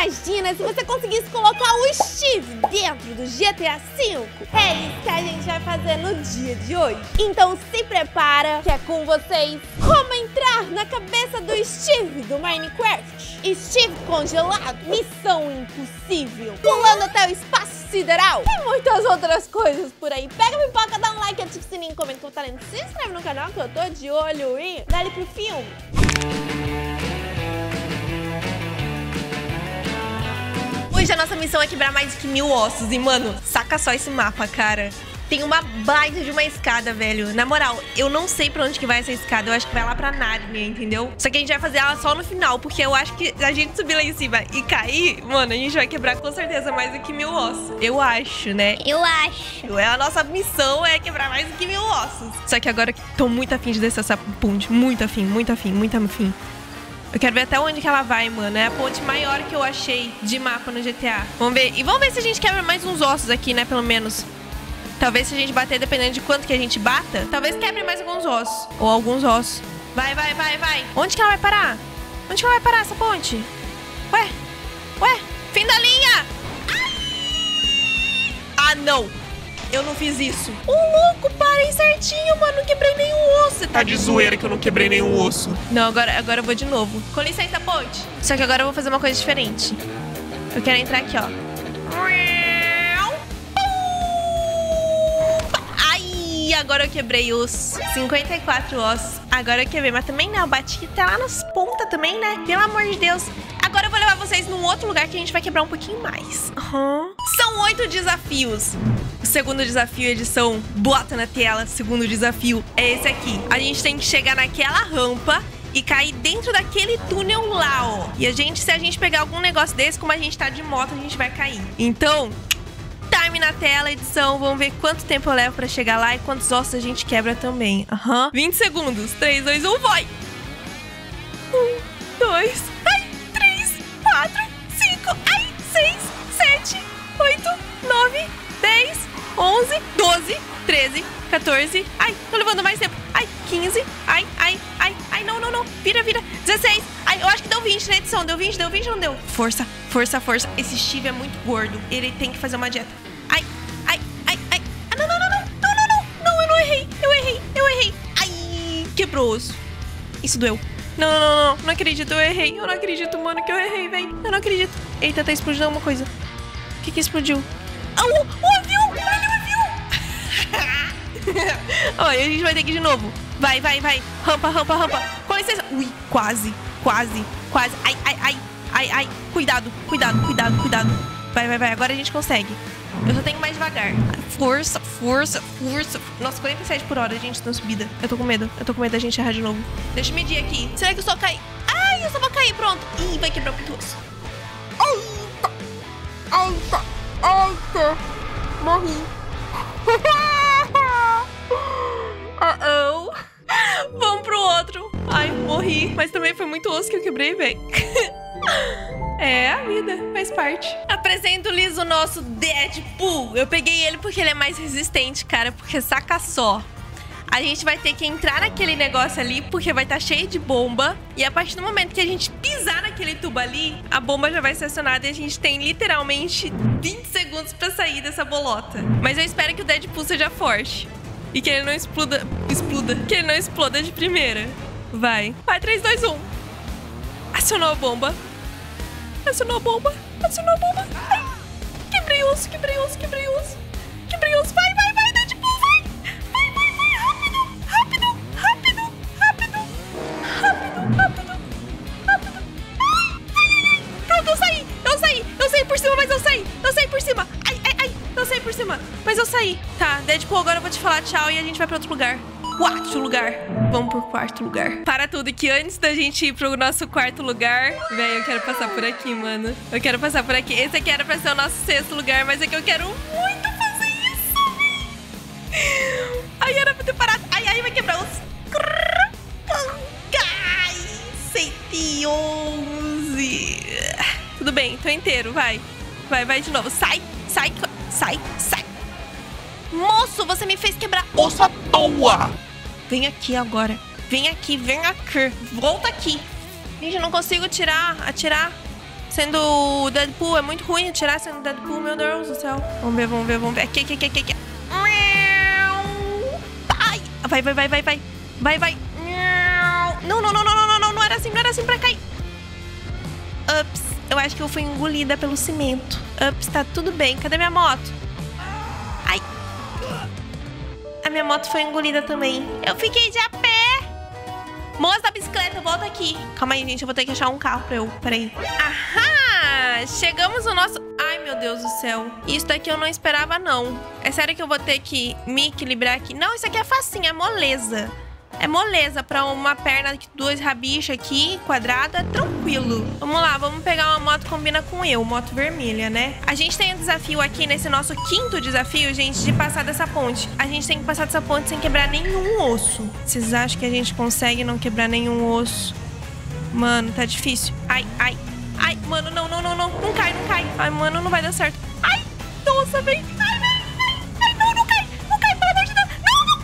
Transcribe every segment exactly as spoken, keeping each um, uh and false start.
Imagina se você conseguisse colocar o Steve dentro do G T A cinco. É isso que a gente vai fazer no dia de hoje. Então se prepara, que é com vocês. Como entrar na cabeça do Steve do Minecraft? Steve congelado, missão impossível, pulando até o espaço sideral e muitas outras coisas por aí. Pega a pipoca, dá um like, ativa o sininho, comenta o que tá lendo, se inscreve no canal que eu tô de olho e dá-lhe pro filme. Hoje a nossa missão é quebrar mais de mil ossos e, mano, saca só esse mapa, cara. Tem uma baita de uma escada, velho. Na moral, eu não sei pra onde que vai essa escada. Eu acho que vai lá pra Nárnia, entendeu? Só que a gente vai fazer ela só no final, porque eu acho que a gente subir lá em cima e cair, mano, a gente vai quebrar com certeza mais do que mil ossos. Eu acho, né? Eu acho. É, a nossa missão é quebrar mais do que mil ossos. Só que agora tô muito afim de descer essa ponte. Muito afim, muito afim, muito afim. Eu quero ver até onde que ela vai, mano. É a ponte maior que eu achei de mapa no G T A. Vamos ver. E vamos ver se a gente quebra mais uns ossos aqui, né? Pelo menos. Talvez se a gente bater, dependendo de quanto que a gente bata, talvez quebre mais alguns ossos. Ou alguns ossos. Vai, vai, vai, vai. Onde que ela vai parar? Onde que ela vai parar, essa ponte? Ué? Ué? Fim da linha! Ah, não. Eu não fiz isso. Ô, louco, parei certinho, mano. Não quebrei nenhum osso. Tá de zoeira que eu não quebrei nenhum osso. Não, agora, agora eu vou de novo. Com licença, ponte. Só que agora eu vou fazer uma coisa diferente. Eu quero entrar aqui, ó. Ai, agora eu quebrei os cinquenta e quatro ossos. Agora eu quebrei, mas também não. Eu bati até lá nas pontas também, né? Pelo amor de Deus. Agora eu vou levar vocês num outro lugar que a gente vai quebrar um pouquinho mais. Uhum. São oito desafios. O segundo desafio, edição, bota na tela. O segundo desafio é esse aqui. A gente tem que chegar naquela rampa e cair dentro daquele túnel lá, ó. E a gente, se a gente pegar algum negócio desse, como a gente tá de moto, a gente vai cair. Então, time na tela, edição. Vamos ver quanto tempo eu levo pra chegar lá e quantos ossos a gente quebra também. Aham. Uhum. vinte segundos. três, dois, um, vai! um, dois, ai, três, quatro, cinco, ai, seis, sete, oito, nove, dez, onze, doze, treze, quatorze, ai, tô levando mais tempo, ai, quinze, ai, ai, ai, ai, não, não, não, vira, vira, dezesseis, ai, eu acho que deu vinte na edição, deu vinte, deu vinte ou não deu? Força, força, força, esse Steve é muito gordo, ele tem que fazer uma dieta, ai, ai, ai, ai, ah, não, não, não, não, não, não, não, não, eu não errei, eu errei, eu errei, ai, quebrou o osso, isso doeu. Não, não, não, não, não acredito, eu errei. Eu não acredito, mano, que eu errei, velho. Eu não acredito. Eita, tá explodindo alguma coisa. O que que explodiu? Ah, o, o avião! Olha o avião! Olha, a gente vai ter que ir de novo. Vai, vai, vai. Rampa, rampa, rampa. Com licença. Ui, quase, quase, quase. Ai, ai, ai, ai, ai. Cuidado, cuidado, cuidado, cuidado. Vai, vai, vai. Agora a gente consegue. Eu só tenho mais devagar. Força, força, força. Nossa, quarenta e sete por hora, gente, na subida. Eu tô com medo. Eu tô com medo da gente errar de novo. Deixa eu medir aqui. Será que eu só caí? Ai, eu só vou cair. Pronto. Ih, vai quebrar muito osso. Eita! Eita! Eita! Morri. Uh-oh. Vamos pro outro. Ai, morri. Mas também foi muito osso que eu quebrei, velho. É, a vida, faz parte. Apresento-lhes o nosso Deadpool. Eu peguei ele porque ele é mais resistente, cara. Porque saca só. A gente vai ter que entrar naquele negócio ali, porque vai estar cheio de bomba. E a partir do momento que a gente pisar naquele tubo ali, a bomba já vai ser acionada e a gente tem literalmente vinte segundos pra sair dessa bolota. Mas eu espero que o Deadpool seja forte. E que ele não exploda... Exploda. Que ele não exploda de primeira. Vai. Vai, três, dois, um. Acionou a bomba. Acionou a bomba, acionou a bomba. Ai, quebrei osso, quebrei osso, quebrei osso. Quebrei osso, vai, vai, vai, Deadpool, vai. Vai, vai, vai, rápido, rápido, rápido, rápido. Rápido, rápido, rápido. Ai, ai, ai. Pronto, eu saí, eu saí, eu saí por cima, mas eu saí. Eu saí por cima, ai, ai, ai. Eu saí por cima, mas eu saí. Tá, Deadpool, agora eu vou te falar tchau e a gente vai pra outro lugar. Quarto lugar. Vamos pro quarto lugar. Para tudo, que antes da gente ir pro nosso quarto lugar... Véi, eu quero passar por aqui, mano. Eu quero passar por aqui. Esse aqui era pra ser o nosso sexto lugar, mas é que eu quero muito fazer isso, véi. Ai, era pra ter parado. Ai, ai, vai quebrar os... Ai, cento e onze. Tudo bem, tô inteiro, vai. Vai, vai de novo. Sai, sai, sai, sai. Moço, você me fez quebrar osso à toa. Vem aqui agora. Vem aqui, vem aqui. Volta aqui. Gente, eu não consigo tirar, atirar. sendo o Deadpool. É muito ruim atirar sendo o Deadpool, meu Deus do céu. Vamos ver, vamos ver, vamos ver. Aqui, aqui, aqui, aqui, aqui. Ai, vai, vai, vai, vai, vai. Vai, vai. Não, não, não, não, não, não, não, não era assim, não era assim pra cair. Ups, eu acho que eu fui engolida pelo cimento. Ups, tá tudo bem. Cadê minha moto? Ai. A minha moto foi engolida também. Eu fiquei de a pé. Moça da bicicleta, volta aqui. Calma aí, gente, eu vou ter que achar um carro pra eu... Peraí. Ahá! Chegamos no nosso... Ai, meu Deus do céu. Isso daqui eu não esperava, não. É sério que eu vou ter que me equilibrar aqui? Não, isso aqui é facinho, é moleza. É moleza pra uma perna, dois rabichos aqui, quadrada, tranquilo. Vamos lá, vamos pegar uma moto que combina com eu, moto vermelha, né? A gente tem um desafio aqui nesse nosso quinto desafio, gente, de passar dessa ponte. A gente tem que passar dessa ponte sem quebrar nenhum osso. Vocês acham que a gente consegue não quebrar nenhum osso? Mano, tá difícil. Ai, ai, ai, mano, não, não, não, não. Não cai, não cai. Ai, mano, não vai dar certo. Ai, nossa, vem. Ai, vem, vem. Ai, não, não cai. Não cai, pelo amor de Deus. Não, não.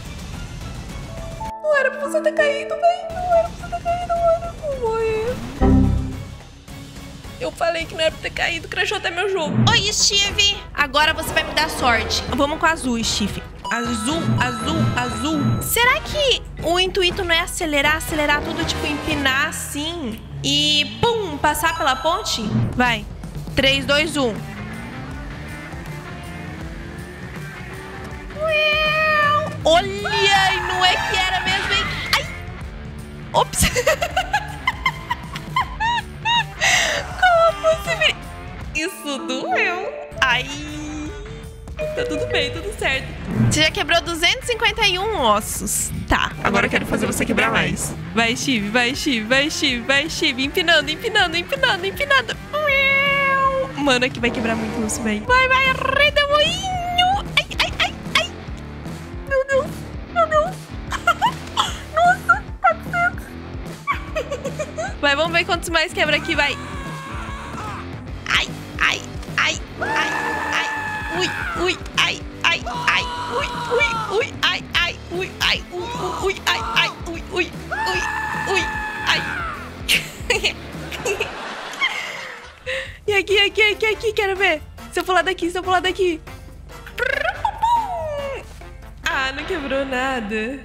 Não era pra você ter caído, velho. Não era pra você ter caído, mano. Eu vou morrer. Eu falei que não era pra ter caído. Crashou até meu jogo. Oi, Steve. Agora você vai me dar sorte. Vamos com azul, Steve. Azul, azul, azul. Será que o intuito não é acelerar, acelerar tudo, tipo, empinar assim e, pum, passar pela ponte? Vai. três, dois, um. Olha, e não é que era mesmo, hein? Ai! Ops! Como você... Isso doeu. Ai! Tá tudo bem, tudo certo. Você já quebrou duzentos e cinquenta e um ossos. Tá. Agora eu quero fazer você quebrar mais. Vai, Steve, vai, Steve, vai, Steve, vai, Steve. Empinando, empinando, empinando, empinando. Mano, aqui vai quebrar muito osso, velho. Vai, vai, redemoinho. Ai, ai, ai, ai. Meu Deus, meu Deus. Nossa, quatrocentos. Vai, vamos ver quantos mais quebra aqui, vai. Ai, ai, ai, ai, ai. Ui, ui, ai, ai, ai, ui, ui, ui, ai, ai, ui, ai, ui, ui, ai, ai, ui, ui, ui, ui, ai. E aqui, aqui, aqui, aqui, quero ver. Se eu pular daqui, se eu pular daqui. Ah, não quebrou nada.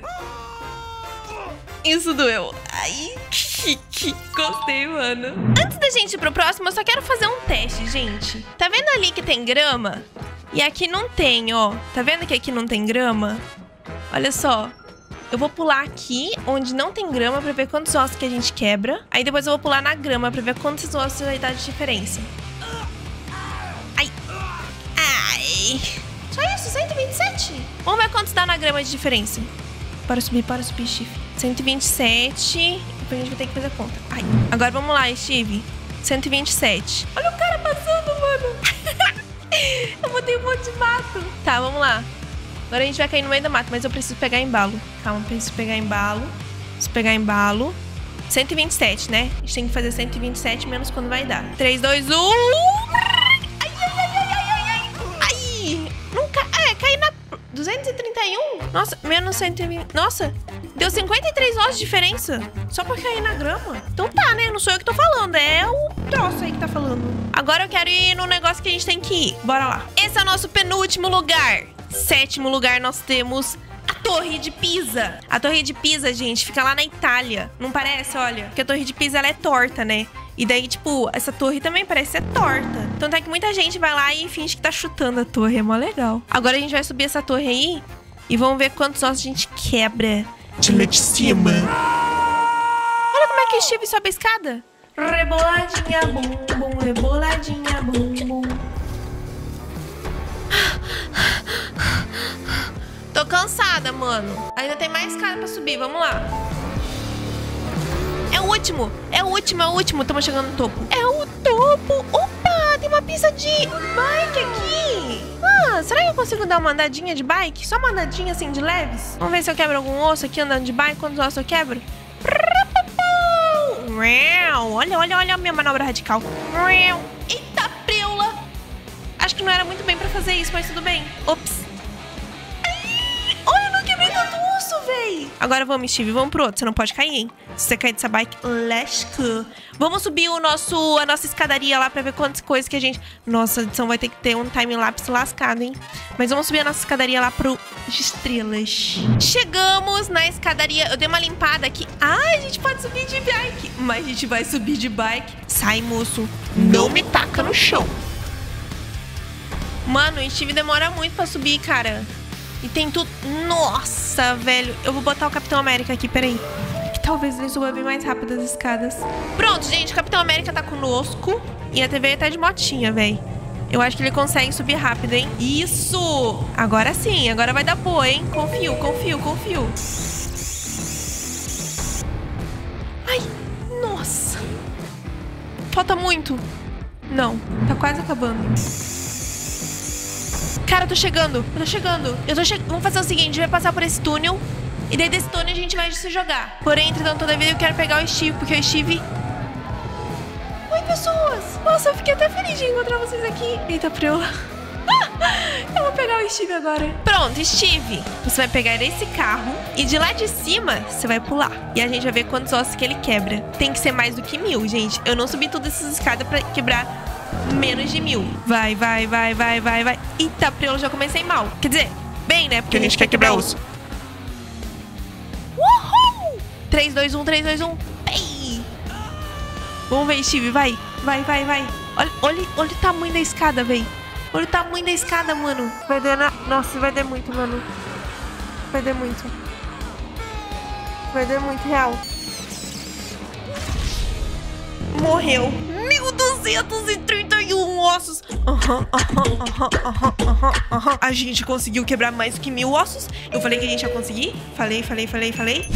Isso doeu. Ai, gostei, mano. Antes da gente ir pro próximo, eu só quero fazer um teste, gente. Tá vendo ali que tem grama? E aqui não tem, ó. Tá vendo que aqui não tem grama? Olha só. Eu vou pular aqui, onde não tem grama, pra ver quantos ossos que a gente quebra. Aí depois eu vou pular na grama, pra ver quantos ossos vai dar de diferença. Ai. Ai. Só isso, cento e vinte e sete. Vamos ver quantos dá na grama de diferença. Bora subir, bora subir, Steve. cento e vinte e sete. Depois a gente vai ter que fazer a conta. Ai. Agora vamos lá, Steve. cento e vinte e sete. Olha o cara passando, mano. Eu botei um monte de mato. Tá, vamos lá. Agora a gente vai cair no meio do mato, mas eu preciso pegar embalo. Calma, preciso pegar embalo. Preciso pegar embalo. cento e vinte e sete, né? A gente tem que fazer cento e vinte e sete menos quando vai dar. três, dois, um. Ai, ai, ai, ai, ai, ai, ai. Ai. Nunca... É, caí na... duzentos e trinta e um? Nossa, menos cento e vinte... Nossa, deu cinquenta e três ossos de diferença. Só por cair na grama. Então tá, né? Não sou eu que tô falando. É o troço aí que tá falando. Agora eu quero ir no negócio que a gente tem que ir. Bora lá. Esse é o nosso penúltimo lugar. Sétimo lugar, nós temos a Torre de Pisa. A Torre de Pisa, gente, fica lá na Itália. Não parece? Olha. Porque a Torre de Pisa, ela é torta, né? E daí, tipo, essa torre também parece ser torta. Então tá que muita gente vai lá e finge que tá chutando a torre. É mó legal. Agora a gente vai subir essa torre aí e vamos ver quantos ossos a gente quebra. De lá de cima. Olha como é que o Steve sobe a escada. Reboladinha, bum, bum, reboladinha, bum, bum. Tô cansada, mano. Ainda tem mais escada pra subir, vamos lá. É o último, é o último, é o último. Estamos chegando no topo. É o topo. Opa, tem uma pista de bike aqui. Ah, será que eu consigo dar uma andadinha de bike? Só uma andadinha assim de leves? Vamos ver se eu quebro algum osso aqui andando de bike. Quantos ossos eu quebro? Olha, olha, olha a minha manobra radical. Eita, preula. Acho que não era muito bem pra fazer isso, mas tudo bem. Ops. Ai, olha, eu não quebrei tanto osso, véi. Agora vamos, Steve. Vamos pro outro. Você não pode cair, hein? Se você cair dessa bike, let's go. Vamos subir o nosso, a nossa escadaria lá pra ver quantas coisas que a gente... Nossa, a edição vai ter que ter um time-lapse lascado, hein? Mas vamos subir a nossa escadaria lá pro estrelas. Chegamos na escadaria. Eu dei uma limpada aqui. Ah, a gente pode subir de bike. Mas a gente vai subir de bike. Sai, moço. Não me taca no chão. Mano, o Steve demora muito pra subir, cara. E tem tudo... Nossa, velho. Eu vou botar o Capitão América aqui, peraí. Que talvez ele suba bem mais rápido as escadas. Pronto, gente. O Capitão América tá conosco. E a T V tá de motinha, velho. Eu acho que ele consegue subir rápido, hein? Isso! Agora sim. Agora vai dar boa, hein? Confio, confio, confio. Ai, nossa. Falta muito. Não, tá quase acabando. Cara, eu tô chegando. Eu tô chegando. Eu tô che... Vamos fazer o seguinte. A gente vai passar por esse túnel. E daí desse túnel a gente vai se jogar. Porém, entretanto, todavia eu quero pegar o Steve. Porque o Steve... Oi, pessoas. Nossa, eu fiquei até feliz de encontrar vocês aqui. Eita, preula. Eu vou pegar o Steve agora. Pronto, Steve. Você vai pegar esse carro. E de lá de cima, você vai pular. E a gente vai ver quantos ossos que ele quebra. Tem que ser mais do que mil, gente. Eu não subi todas essas escadas pra quebrar... menos de mil. Vai, vai, vai, vai, vai, vai. Eita, eu já comecei mal. Quer dizer, bem, né? Porque a gente quer quebrar osso. Uhul! três, dois, um, três, dois, um. Ei! Vamos ver, Steve. Vai, vai, vai, vai. Olha, olha, olha o tamanho da escada, véi. Olha o tamanho da escada, mano. Vai dar na... Nossa, vai dar muito, mano. Vai dar muito. Vai dar muito, real. Morreu. mil duzentos e trinta e um ossos. Aham, aham, aham, aham, aham, aham. A gente conseguiu quebrar mais do que mil ossos. Eu falei que a gente ia conseguir. Falei, falei, falei, falei.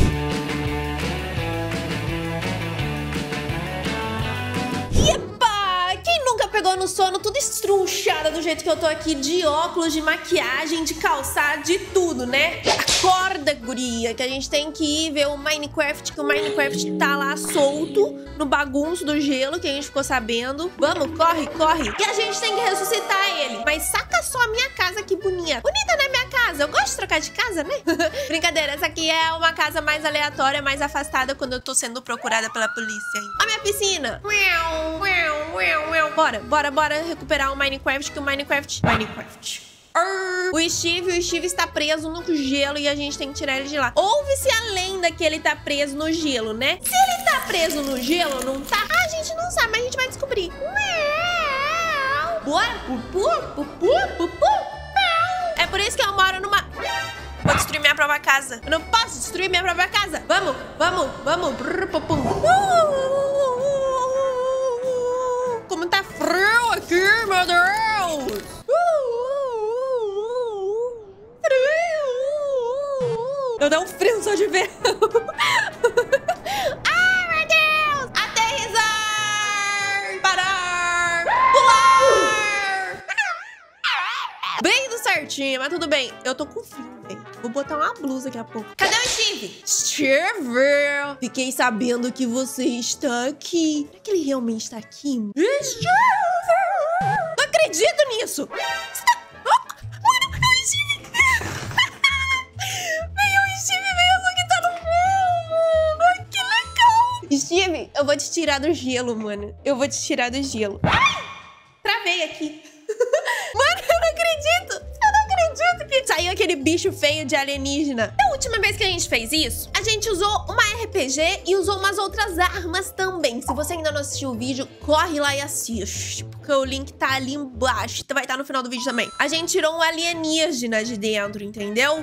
Epa! Quem nunca pegou no sono tudo estrunchada do jeito que eu tô aqui, de óculos, de maquiagem, de calçado, de tudo, né? Acorda, guria, que a gente tem que ir ver o Minecraft, que o Minecraft tá lá solto no bagunço do gelo, que a gente ficou sabendo. Vamos, corre, corre. E a gente tem que ressuscitar ele. Mas saca só a minha casa, que bonita. Bonita, né, minha casa? Eu gosto de trocar de casa, né? Brincadeira, essa aqui é uma casa mais aleatória, mais afastada, quando eu tô sendo procurada pela polícia. Hein? A minha piscina. Bora, bora, bora recuperar o Minecraft, que o Minecraft... Minecraft... O Steve, o Steve está preso no gelo e a gente tem que tirar ele de lá. Ouve-se a lenda que ele tá preso no gelo, né? Se ele tá preso no gelo, não tá? Ah, a gente não sabe, mas a gente vai descobrir. Bora? Pupu, pupu, pupu. É por isso que eu moro numa... Vou destruir minha própria casa. Eu não posso destruir minha própria casa. Vamos, vamos, vamos. Como tá frio aqui, meu Deus. Eu dou um frio só de ver. Ai, meu Deus! Aterrissar! Parar! Pular! Bem do certinho, mas tudo bem. Eu tô com frio, velho. Vou botar uma blusa daqui a pouco. Cadê o Steve? Steve! Fiquei sabendo que você está aqui. Será que ele realmente está aqui? Steve! Não acredito nisso! Steve, eu vou te tirar do gelo, mano. Eu vou te tirar do gelo. Ai! Travei aqui. Mano, eu não acredito. Eu não acredito que saiu aquele bicho feio de alienígena. A última vez que a gente fez isso, a gente usou uma R P G e usou umas outras armas também. Se você ainda não assistiu o vídeo, corre lá e assiste. Porque o link tá ali embaixo. Vai estar no final do vídeo também. A gente tirou um alienígena de dentro, entendeu?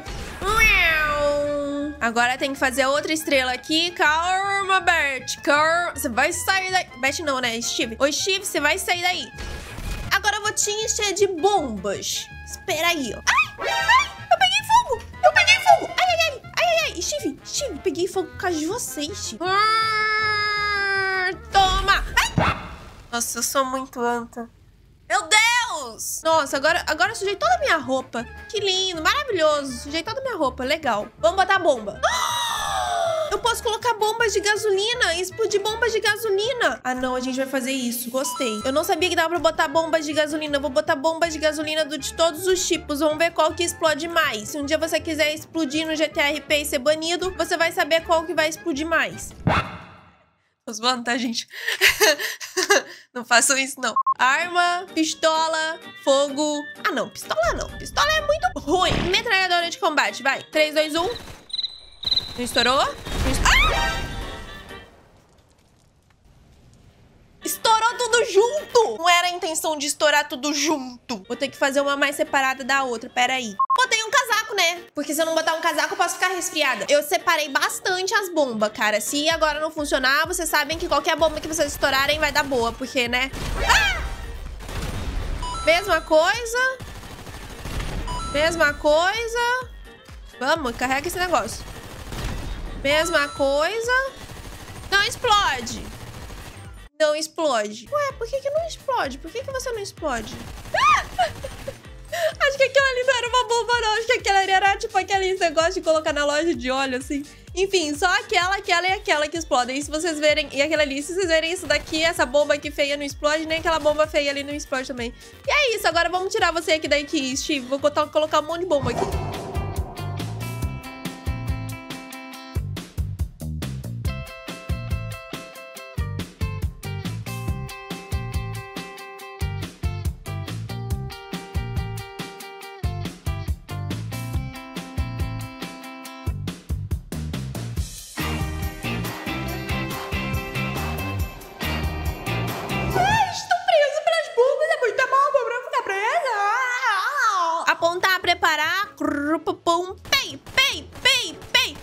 Agora tem que fazer outra estrela aqui. Calma, Bert. Calma. Você vai sair daí. Bert não, né? Steve. Ô, Steve, você vai sair daí. Agora eu vou te encher de bombas. Espera aí, ó. Ai, ai, eu peguei fogo. Eu peguei fogo. Ai, ai, ai. Ai, ai, ai. Steve, Steve, peguei fogo por causa de vocês, Steve. Ah, toma. Ai. Nossa, eu sou muito anta. Meu Deus! Nossa, agora, agora eu sujei toda a minha roupa. Que lindo, maravilhoso. Sujei toda a minha roupa, legal. Vamos botar a bomba. Eu posso colocar bombas de gasolina e explodir bombas de gasolina. Ah, não, a gente vai fazer isso. Gostei. Eu não sabia que dava pra botar bombas de gasolina. Eu vou botar bombas de gasolina do, de todos os tipos. Vamos ver qual que explode mais. Se um dia você quiser explodir no G T A R P e ser banido, você vai saber qual que vai explodir mais. Tô zoando, tá, gente? Não façam isso, não. Arma, pistola, fogo... Ah, não. Pistola não. Pistola é muito ruim. Metralhadora de combate. Vai. três, dois, um. Não estourou? Não estourou. Ah! Estourou tudo junto! Não era a intenção de estourar tudo junto. Vou ter que fazer uma mais separada da outra. Pera aí. Botei um casaco, né? Porque se eu não botar um casaco, eu posso ficar resfriada. Eu separei bastante as bombas, cara. Se agora não funcionar, vocês sabem que qualquer bomba que vocês estourarem vai dar boa. Porque, né? Ah! Mesma coisa. Mesma coisa. Vamos, carrega esse negócio. Mesma coisa. Não explode. Não explode. Ué, por que que não explode? Por que que você não explode? Ah! Acho que aquela ali não era uma bomba, não. Acho que aquela ali era tipo aquele negócio de colocar na loja de óleo, assim. Enfim, só aquela, aquela e aquela que explodem. E se vocês verem... E aquela ali, se vocês verem isso daqui, essa bomba aqui feia não explode, nem aquela bomba feia ali não explode também. E é isso. Agora vamos tirar você aqui daqui, Steve. Vou botar, colocar um monte de bomba aqui. Apontar, preparar. Pei, pei, pei, pei.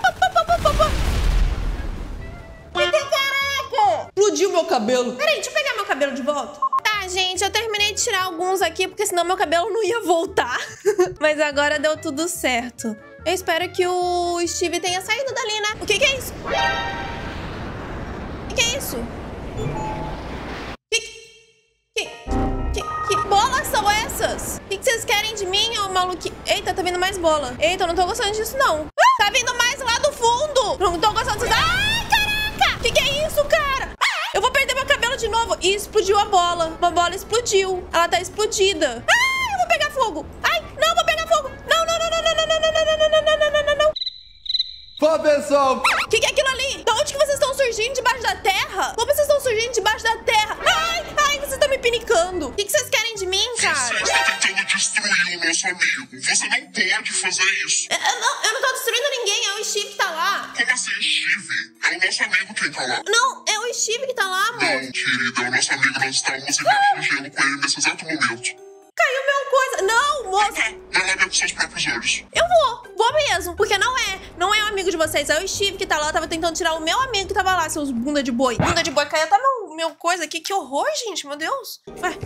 Caraca! Explodiu meu cabelo. Peraí, deixa eu pegar meu cabelo de volta. Tá, gente, eu terminei de tirar alguns aqui, porque senão meu cabelo não ia voltar. Mas agora deu tudo certo. Eu espero que o Steve tenha saído dali, né? O que que é isso? O que que é isso? Que... Que... Que... Que bolas são essas? O que, que vocês querem de mim, ô maluquinho? Eita, tá vindo mais bola. Eita, eu não tô gostando disso, não. Ah, tá vindo mais lá do fundo. Não tô gostando disso. Ai, caraca! O que, que é isso, cara? Ah, eu vou perder meu cabelo de novo. E explodiu a bola. Uma bola explodiu. Ela tá explodida. Ah, eu vou pegar fogo. Ai, não, eu vou pegar fogo. Não, não, não, não, não, não, não, não, não, não, não, não, não, não, não. Fala, pessoal. O que, que é aquilo ali? De onde que vocês estão surgindo? Debaixo da terra? Como vocês estão surgindo debaixo da terra? Ai, ai, vocês estão me pinicando. O que, que vocês querem de mim, cara? Você está tentando destruir o nosso amigo. Você não pode fazer isso. Eu não, eu não tô destruindo ninguém. É o Steve que tá lá. Como assim, Steve? É o nosso amigo quem tá lá. Não, é o Steve que tá lá, amor. Não, querida, é o nosso amigo. Nós estávamos embaixo do gelo com ele nesse exato momento. Caiu meu coisa. Não, moça. Tá, vai lá ver com seus próprios olhos. Eu vou. Vou mesmo. Porque não é. Não é o amigo de vocês. É o Steve que tá lá. Eu tava tentando tirar o meu amigo que tava lá, seus bunda de boi. Bunda de boi. Caiu até meu, meu coisa aqui. Que horror, gente. Meu Deus. Ué.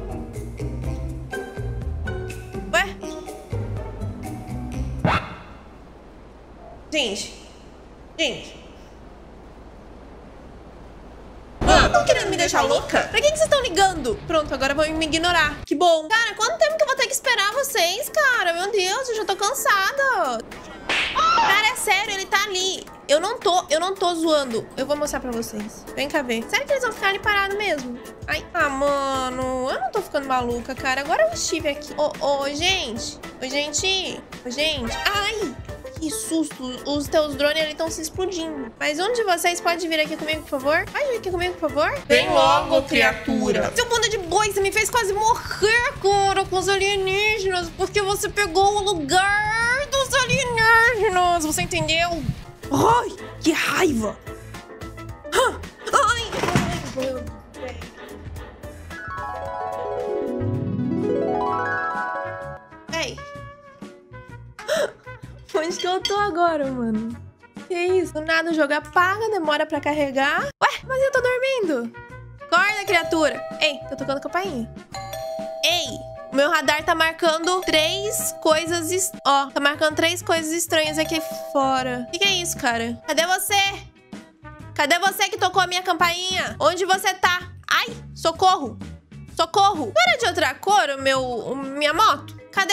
Ué. Gente. Gente. Estão querendo me deixar louca? Pra que que vocês estão ligando? Pronto, agora vão me ignorar. Que bom. Cara, quanto tempo que eu vou ter que esperar vocês, cara? Meu Deus, eu já tô cansada. Cara, é sério, ele tá ali. Eu não tô, eu não tô zoando. Eu vou mostrar pra vocês. Vem cá ver. Sério que eles vão ficar ali parados mesmo? Ai, ah, mano. Eu não tô ficando maluca, cara. Agora eu estive aqui. Ô, ô, gente. Ô, gente. Ô, gente. Ai. Que susto. Os teus drones ali estão se explodindo. Mas um de vocês pode vir aqui comigo, por favor? Pode vir aqui comigo, por favor? Vem logo, criatura. Seu bunda de boi, você me fez quase morrer, cara, com os alienígenas. Porque você pegou o lugar dos alienígenas. Você entendeu? Ai, que raiva. Ai, ai, meu Deus. Ei. Onde que eu tô agora, mano? Que isso? Do nada o jogo apaga, demora pra carregar. Ué, mas eu tô dormindo. Acorda, criatura. Ei, tô tocando campainha. Ei, o meu radar tá marcando três coisas... Est... Ó, tá marcando três coisas estranhas aqui fora. O que, que é isso, cara? Cadê você? Cadê você que tocou a minha campainha? Onde você tá? Ai, socorro. Socorro. Não era de outra cor o meu... o minha moto? Cadê?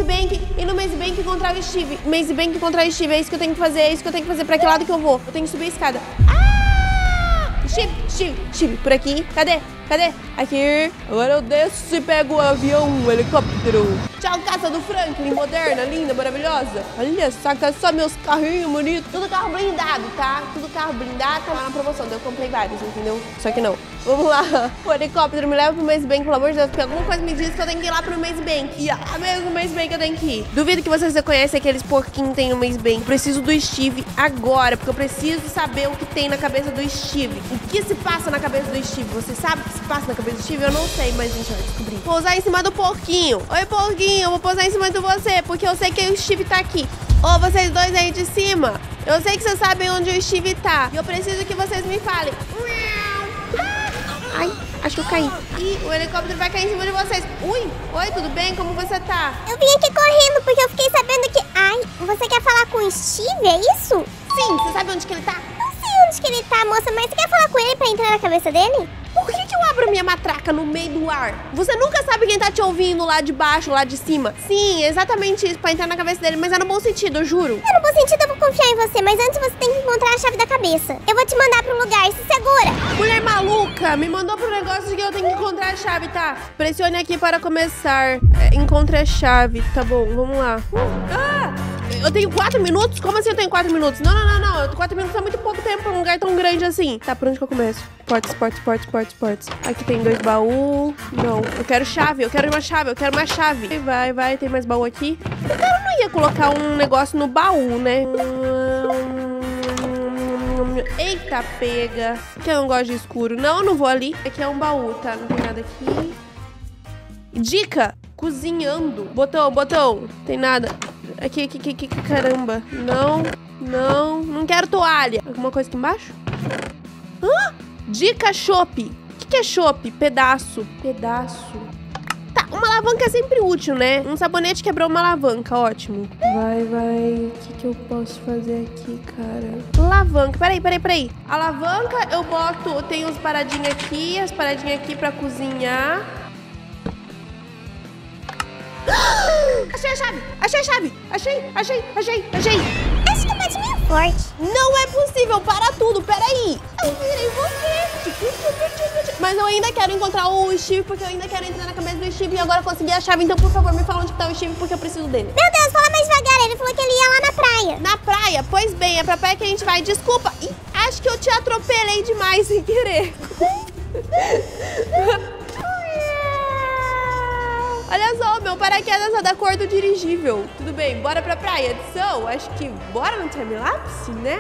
Bank e no Maze Bank encontrar o Steve. Maze Bank encontrar o Steve, é isso que eu tenho que fazer, é isso que eu tenho que fazer. Pra que lado que eu vou? Eu tenho que subir a escada. Ah! Steve, Steve, Steve, por aqui. Cadê? Cadê? Aqui. Agora eu desço e pego o avião, o helicóptero. Tchau, casa do Franklin, moderna, linda, maravilhosa. Olha, saca só meus carrinhos bonitos. Tudo carro blindado, tá? Tudo carro blindado, tá lá na promoção. Eu comprei vários, entendeu? Só que não. Vamos lá. O helicóptero me leva pro Maze Bank, pelo amor de Deus, porque alguma coisa me diz que eu tenho que ir lá pro Maze Bank. E ah, mesmo no Maze Bank eu tenho que ir. Duvido que vocês reconhecem aqueles porquinhos que tem no Maze Bank. Preciso do Steve agora, porque eu preciso saber o que tem na cabeça do Steve. O que se passa na cabeça do Steve? Você sabe o que se passa na cabeça do Steve? Eu não sei, mas a gente vai descobrir. Vou usar em cima do porquinho. Oi, porquinho, eu vou pousar em cima de você, porque eu sei que o Steve tá aqui. Ô, oh, vocês dois aí de cima, eu sei que vocês sabem onde o Steve tá. E eu preciso que vocês me falem. Ai, acho que eu caí. Ih, o helicóptero vai cair em cima de vocês. Ui, oi, tudo bem? Como você tá? Eu vim aqui correndo porque eu fiquei sabendo que... Ai, você quer falar com o Steve, é isso? Sim, você sabe onde que ele tá? Não sei onde que ele tá, moça, mas você quer falar com ele pra entrar na cabeça dele? Por que que eu abro minha matraca no meio do ar? Você nunca sabe quem tá te ouvindo lá de baixo, lá de cima. Sim, exatamente isso, pra entrar na cabeça dele, mas é no bom sentido, eu juro. É no bom sentido, eu vou confiar em você, mas antes você tem que encontrar a chave da cabeça. Eu vou te mandar pro lugar, se segura. Mulher maluca, me mandou pro negócio de que eu tenho que encontrar a chave, tá? Pressione aqui para começar. É, encontre a chave, tá bom, vamos lá. Uh, ah! Eu tenho quatro minutos? Como assim eu tenho quatro minutos? Não, não, não, não. Quatro minutos é muito pouco tempo pra um lugar tão grande assim. Tá, por onde que eu começo? Portas, portas, portas, portas, portas. Aqui tem dois baús. Não, eu quero chave, eu quero uma chave, eu quero uma chave. Vai, vai, tem mais baú aqui. O cara não ia colocar um negócio no baú, né? Eita, pega. Que eu não gosto de escuro. Não, eu não vou ali. Aqui é um baú, tá? Não tem nada aqui. Dica. Cozinhando. Botão, botão. Tem nada. Aqui, aqui, aqui, aqui, caramba. Não, não. Não quero toalha. Alguma coisa aqui embaixo? Hã? Dica chopp. O que, que é chopp? Pedaço. Pedaço. Tá, uma alavanca é sempre útil, né? Um sabonete quebrou uma alavanca, ótimo. Vai, vai. O que, que eu posso fazer aqui, cara? Alavanca. Peraí, peraí, peraí. Alavanca, eu boto... Tem uns paradinhos aqui, as paradinhas aqui pra cozinhar. Achei a chave! Achei a chave! Achei, achei, achei, achei! Acho que bate meio forte. Não é possível! Para tudo! Peraí! Eu virei você! Mas eu ainda quero encontrar o Steve, porque eu ainda quero entrar na cabeça do Steve e agora consegui a chave. Então, por favor, me fala onde tá o Steve, porque eu preciso dele. Meu Deus, fala mais devagar. Ele falou que ele ia lá na praia. Na praia? Pois bem, é pra praia que a gente vai. Desculpa! Ih, acho que eu te atropelei demais sem querer. Olha só, meu paraquedas é da cor do dirigível. Tudo bem, bora pra praia. So, acho que bora no time-lapse, né?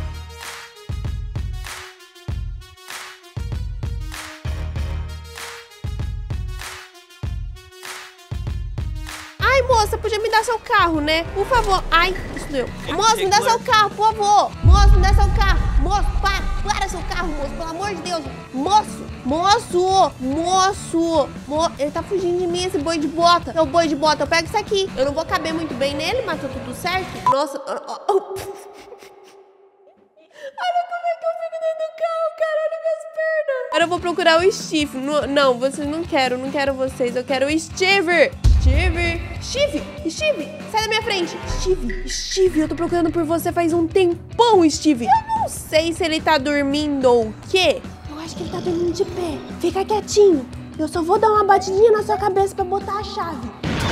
Ai, moça, podia me dar seu carro, né? Por favor. Ai, isso doeu. Moço, me dá seu carro, por favor. Moço, me dá seu carro. Moço, para, para seu carro, moço. Pelo amor de Deus. Moço, moço, moço. Mo... Ele tá fugindo de mim, esse boi de bota. É o boi de bota, eu pego isso aqui. Eu não vou caber muito bem nele, mas tá tudo certo. Nossa. Oh, oh. Olha como é que eu fico dentro do carro, cara. Olha minhas pernas. Agora eu vou procurar o Steve. Não, não, vocês não quero, não quero vocês. Eu quero o Steve. Steve! Steve! Steve! Sai da minha frente! Steve! Steve, eu tô procurando por você faz um tempão, Steve! Eu não sei se ele tá dormindo ou o quê. Eu acho que ele tá dormindo de pé. Fica quietinho. Eu só vou dar uma batidinha na sua cabeça pra botar a chave.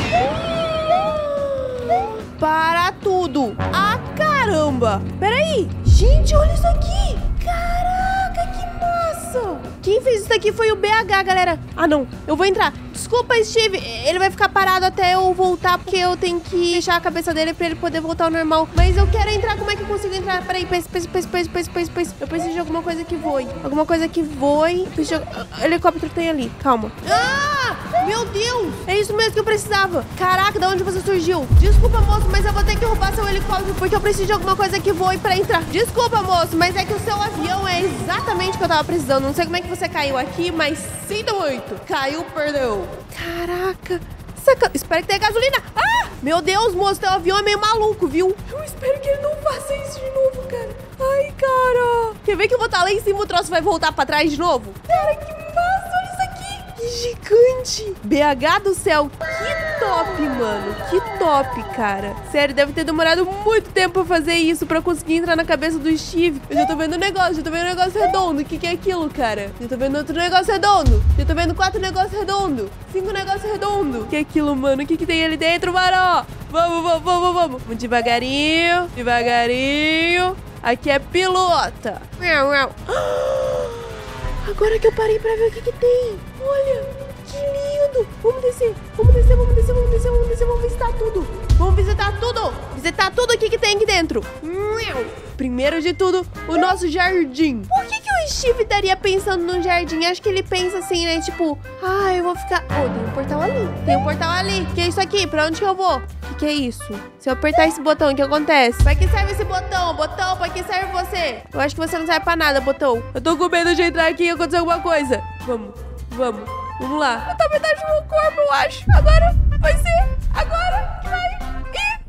Para tudo! Ah, caramba! Peraí! Gente, olha isso aqui! Caraca, que massa! Quem fez isso daqui foi o B H, galera. Ah, não. Eu vou entrar. Desculpa, Steve. Ele vai ficar parado até eu voltar, porque eu tenho que fechar a cabeça dele pra ele poder voltar ao normal. Mas eu quero entrar. Como é que eu consigo entrar? Peraí, peraí, peraí, peraí, peraí, peraí, peraí. Eu preciso de alguma coisa que voe. Alguma coisa que voe. Preciso de... O helicóptero tem ali. Calma. Ah! Meu Deus! É isso mesmo que eu precisava. Caraca, de onde você surgiu? Desculpa, moço, mas eu vou ter que roubar seu helicóptero, porque eu preciso de alguma coisa que voe pra entrar. Desculpa, moço, mas é que o seu avião é exatamente o que eu tava precisando. Não sei como é que você caiu aqui, mas sinto muito. Caiu, perdeu. Caraca. Saca... Espero que tenha gasolina. Ah! Meu Deus, moço, teu avião é meio maluco, viu? Eu espero que ele não faça isso de novo, cara. Ai, cara. Quer ver que eu vou estar lá em cima e o troço vai voltar pra trás de novo? Cara, que massa. Olha isso aqui. Que gigante. B H do céu. Que top, mano. Que top, cara. Sério, deve ter demorado muito tempo pra fazer isso, pra conseguir entrar na cabeça do Steve. Eu já tô vendo um negócio, já tô vendo um negócio redondo. O que que é aquilo, cara? Já tô vendo outro negócio redondo. Já tô vendo quatro negócios redondos. Cinco negócios redondos. O que é aquilo, mano? O que que tem ali dentro, mano? Vamos, vamos, vamos, vamos. Vamos devagarinho, devagarinho. Aqui é pilota. Agora que eu parei pra ver o que que tem. Olha, que lindo. Vamos descer, vamos descer, vamos descer, vamos descer, vamos descer, vamos visitar tudo. Vamos visitar tudo. Visitar tudo aqui que tem aqui dentro. Primeiro de tudo, o nosso jardim. Por que que o Steve estaria pensando no jardim? Acho que ele pensa assim, né? Tipo, ah, eu vou ficar... Oh, tem um portal ali. Tem um portal ali. O que é isso aqui? Pra onde que eu vou? O que que é isso? Se eu apertar esse botão, o que acontece? Pra que serve esse botão? Botão, pra que serve você? Eu acho que você não serve pra nada, botão. Eu tô com medo de entrar aqui e acontecer alguma coisa. Vamos, vamos. Vamos lá. Eu tô metade do meu corpo, eu acho. Agora vai ser. Agora que vai. Ih,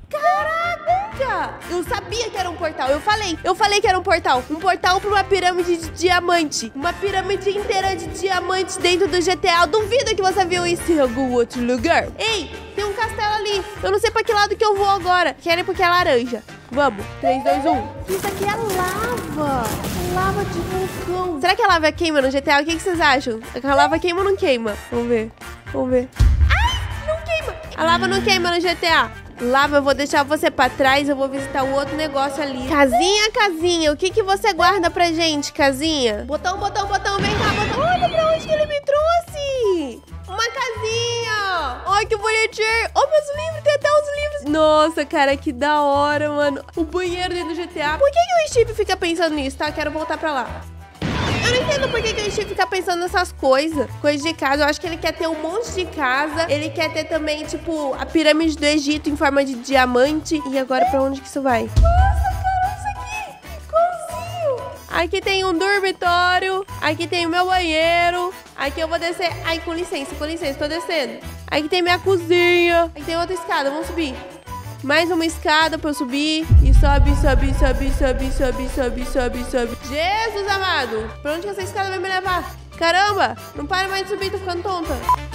caraca! Eu sabia que era um portal. Eu falei. Eu falei que era um portal. Um portal pra uma pirâmide de diamante. Uma pirâmide inteira de diamante dentro do G T A. Eu duvido que você viu isso em algum outro lugar. Ei, tem um castelo ali. Eu não sei pra que lado que eu vou agora. Quero ir porque é laranja. Vamos. três, dois, um. Isso aqui é lava. Lava de vulcão. Será que a lava queima no G T A? O que, que vocês acham? A lava queima ou não queima? Vamos ver. Vamos ver. Ai, não queima. A lava não queima no G T A. Lava, eu vou deixar você pra trás. Eu vou visitar o outro negócio ali. Casinha, casinha. O que que você guarda pra gente, casinha? Botão, botão, botão. Vem cá, botão. Olha pra onde que ele me trouxe. Uma casinha. Ai, que bonitinho. Oh, meus livros. Tem até os livros. Nossa, cara, que da hora, mano. O banheiro dentro do G T A. Por que que o Steve fica pensando nisso, tá? Quero voltar pra lá. Eu não entendo por que que o Steve fica pensando nessas coisas. Coisas de casa. Eu acho que ele quer ter um monte de casa. Ele quer ter também, tipo, a pirâmide do Egito em forma de diamante. E agora pra onde que isso vai? Nossa, cara, isso aqui. Igualzinho. Aqui tem um dormitório. Aqui tem o meu banheiro. Aqui eu vou descer. Ai, com licença, com licença, tô descendo. Aqui tem minha cozinha. Aqui tem outra escada, vamos subir. Mais uma escada pra eu subir. E sobe, sobe, sobe, sobe, sobe, sobe, sobe, sobe. Jesus amado. Pra onde que essa escada vai me levar? Caramba, não para mais de subir, tô ficando tonta.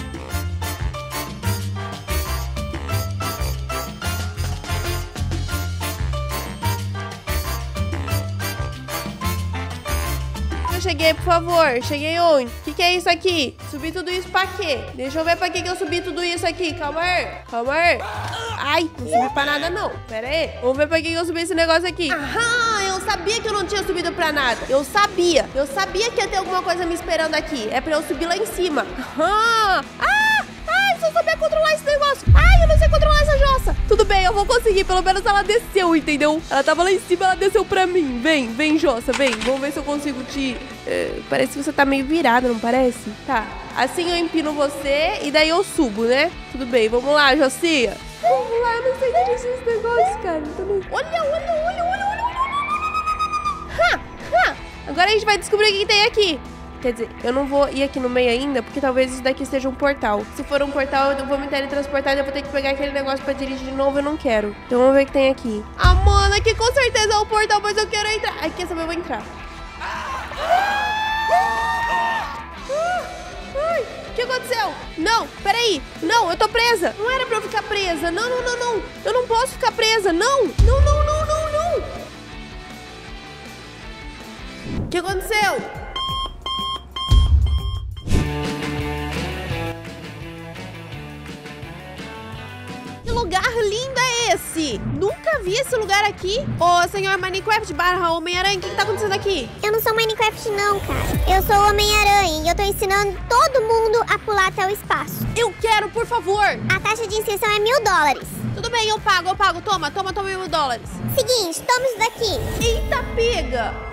Eu cheguei, por favor. Cheguei onde? O que que é isso aqui? Subi tudo isso pra quê? Deixa eu ver pra que que eu subi tudo isso aqui. Calma aí. Calma aí. Ai, não subi pra nada não. Pera aí. Vamos ver pra que que eu subi esse negócio aqui. Aham, eu sabia que eu não tinha subido pra nada. Eu sabia. Eu sabia que ia ter alguma coisa me esperando aqui. É pra eu subir lá em cima. Aham. Ah! Ai, se eu souber controlar esse negócio. Ai, eu não sei controlar essa jossa. Tudo bem, eu vou conseguir. Pelo menos ela desceu, entendeu? Ela tava lá em cima, ela desceu pra mim. Vem, vem, jossa, vem. Vamos ver se eu consigo te... Uh, parece que você tá meio virada, não parece? Tá. Assim eu empino você e daí eu subo, né? Tudo bem, vamos lá, Jocia. Vamos lá, eu não sei dirigir esse negócio, cara. Não... Olha, olha, olha, olha, olha, olha, olha. Ha, ha. Agora a gente vai descobrir o que tem aqui. Quer dizer, eu não vou ir aqui no meio ainda, porque talvez isso daqui seja um portal. Se for um portal, eu vou me teletransportar e eu vou ter que pegar aquele negócio pra dirigir de novo, eu não quero. Então vamos ver o que tem aqui. Ah, mano, aqui com certeza é um portal, mas eu quero entrar. Ai, quer saber, eu vou entrar. Ai, o que aconteceu? Não, peraí. Não, eu tô presa. Não era pra eu ficar presa. Não, não, não, não. Eu não posso ficar presa. Não. Não, não, não, não, não. O que aconteceu? Que lugar lindo é esse? Nunca vi esse lugar aqui. Ô, senhor Minecraft barra Homem-Aranha, o que que tá acontecendo aqui? Eu não sou Minecraft não, cara. Eu sou o Homem-Aranha e eu tô ensinando todo mundo a pular até o espaço. Eu quero, por favor. A taxa de inscrição é mil dólares. Tudo bem, eu pago, eu pago. Toma, toma, toma mil dólares. Seguinte, toma isso daqui. Eita, pega.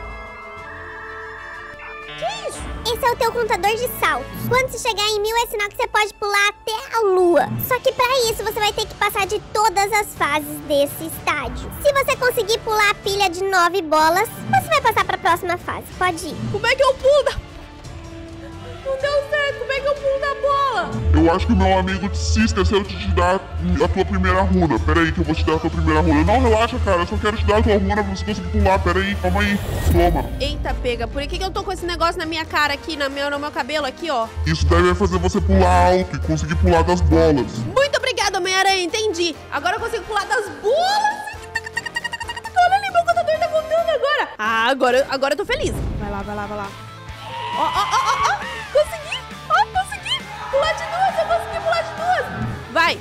Que isso? Esse é o teu contador de saltos. Quando você chegar em mil, é sinal que você pode pular até a lua. Só que pra isso, você vai ter que passar de todas as fases desse estádio. Se você conseguir pular a pilha de nove bolas, você vai passar pra próxima fase. Pode ir. Como é que eu pulo da... Não deu certo. Como é que eu pulo da bola? Eu acho que o meu amigo se esqueceu de te dar a tua primeira runa. Pera aí que eu vou te dar a tua primeira runa. Não, relaxa, cara. Eu só quero te dar a tua runa pra você conseguir pular. Pera aí, calma aí. Toma. Eita, pega. Por que que eu tô com esse negócio na minha cara aqui, no meu, no meu cabelo aqui, ó? Isso deve fazer você pular alto e conseguir pular das bolas. Muito obrigado, Homem-Aranha, entendi. Agora eu consigo pular das bolas. Olha ali, meu contador tá contando agora. Ah, agora, agora eu tô feliz. Vai lá, vai lá, vai lá. Ó, ó, ó, ó, ó. Consegui. Ó, consegui. Pular de duas, eu consegui pular de duas. Vai.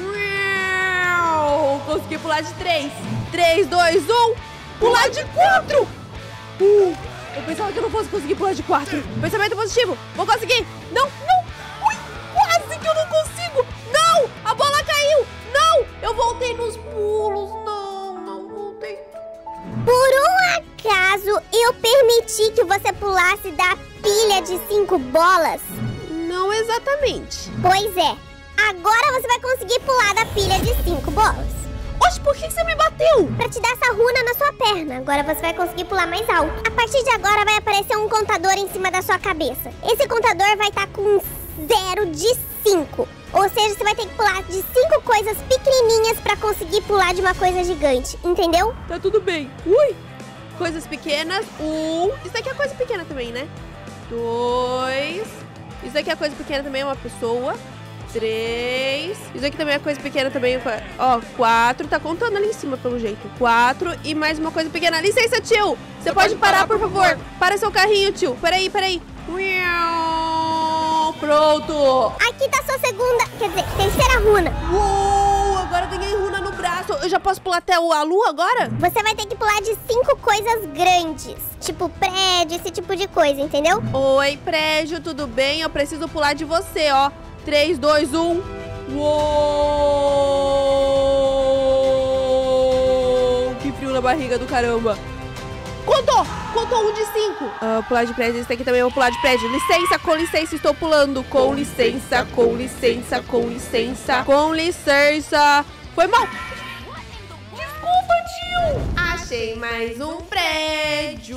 Consegui pular de três. Três, dois, um. Pular de quatro. Uh, eu pensava que eu não fosse conseguir pular de quatro. Pensamento positivo. Vou conseguir. Não, não. Ui, quase que eu não consigo. Não, a bola caiu. Não, eu voltei nos pulos. Não, não voltei. Por um acaso, eu permiti que você pulasse da pilha de cinco bolas? Não exatamente. Pois é. Agora você vai conseguir pular da pilha de cinco bolas. Oxe, por que você me bateu? Pra te dar essa runa na sua perna. Agora você vai conseguir pular mais alto. A partir de agora vai aparecer um contador em cima da sua cabeça. Esse contador vai estar com zero de cinco. Ou seja, você vai ter que pular de cinco coisas pequenininhas pra conseguir pular de uma coisa gigante. Entendeu? Tá tudo bem. Ui. Coisas pequenas. Um. Isso daqui é coisa pequena também, né? Dois. Isso daqui é coisa pequena também, é uma pessoa. Três. Isso aqui também é coisa pequena também. Ó, quatro. Tá contando ali em cima, pelo jeito. Quatro. E mais uma coisa pequena. Licença, tio. Você pode parar, por favor? Para seu carrinho, tio. Peraí, peraí. Pronto. Aqui tá sua segunda, quer dizer, terceira runa. Uou, agora eu ganhei runa no braço. Eu já posso pular até a lua agora? Você vai ter que pular de cinco coisas grandes. Tipo prédio, esse tipo de coisa, entendeu? Oi, prédio, tudo bem? Eu preciso pular de você, ó. três, dois, um. Uou! Que frio na barriga do caramba. Contou! Contou um de cinco. Ah, pular de prédio. Esse aqui também eu vou pular de prédio. Licença, com licença, estou pulando. Com licença, com licença, com licença. Com licença. Foi mal. Desculpa, tio. Achei mais um prédio.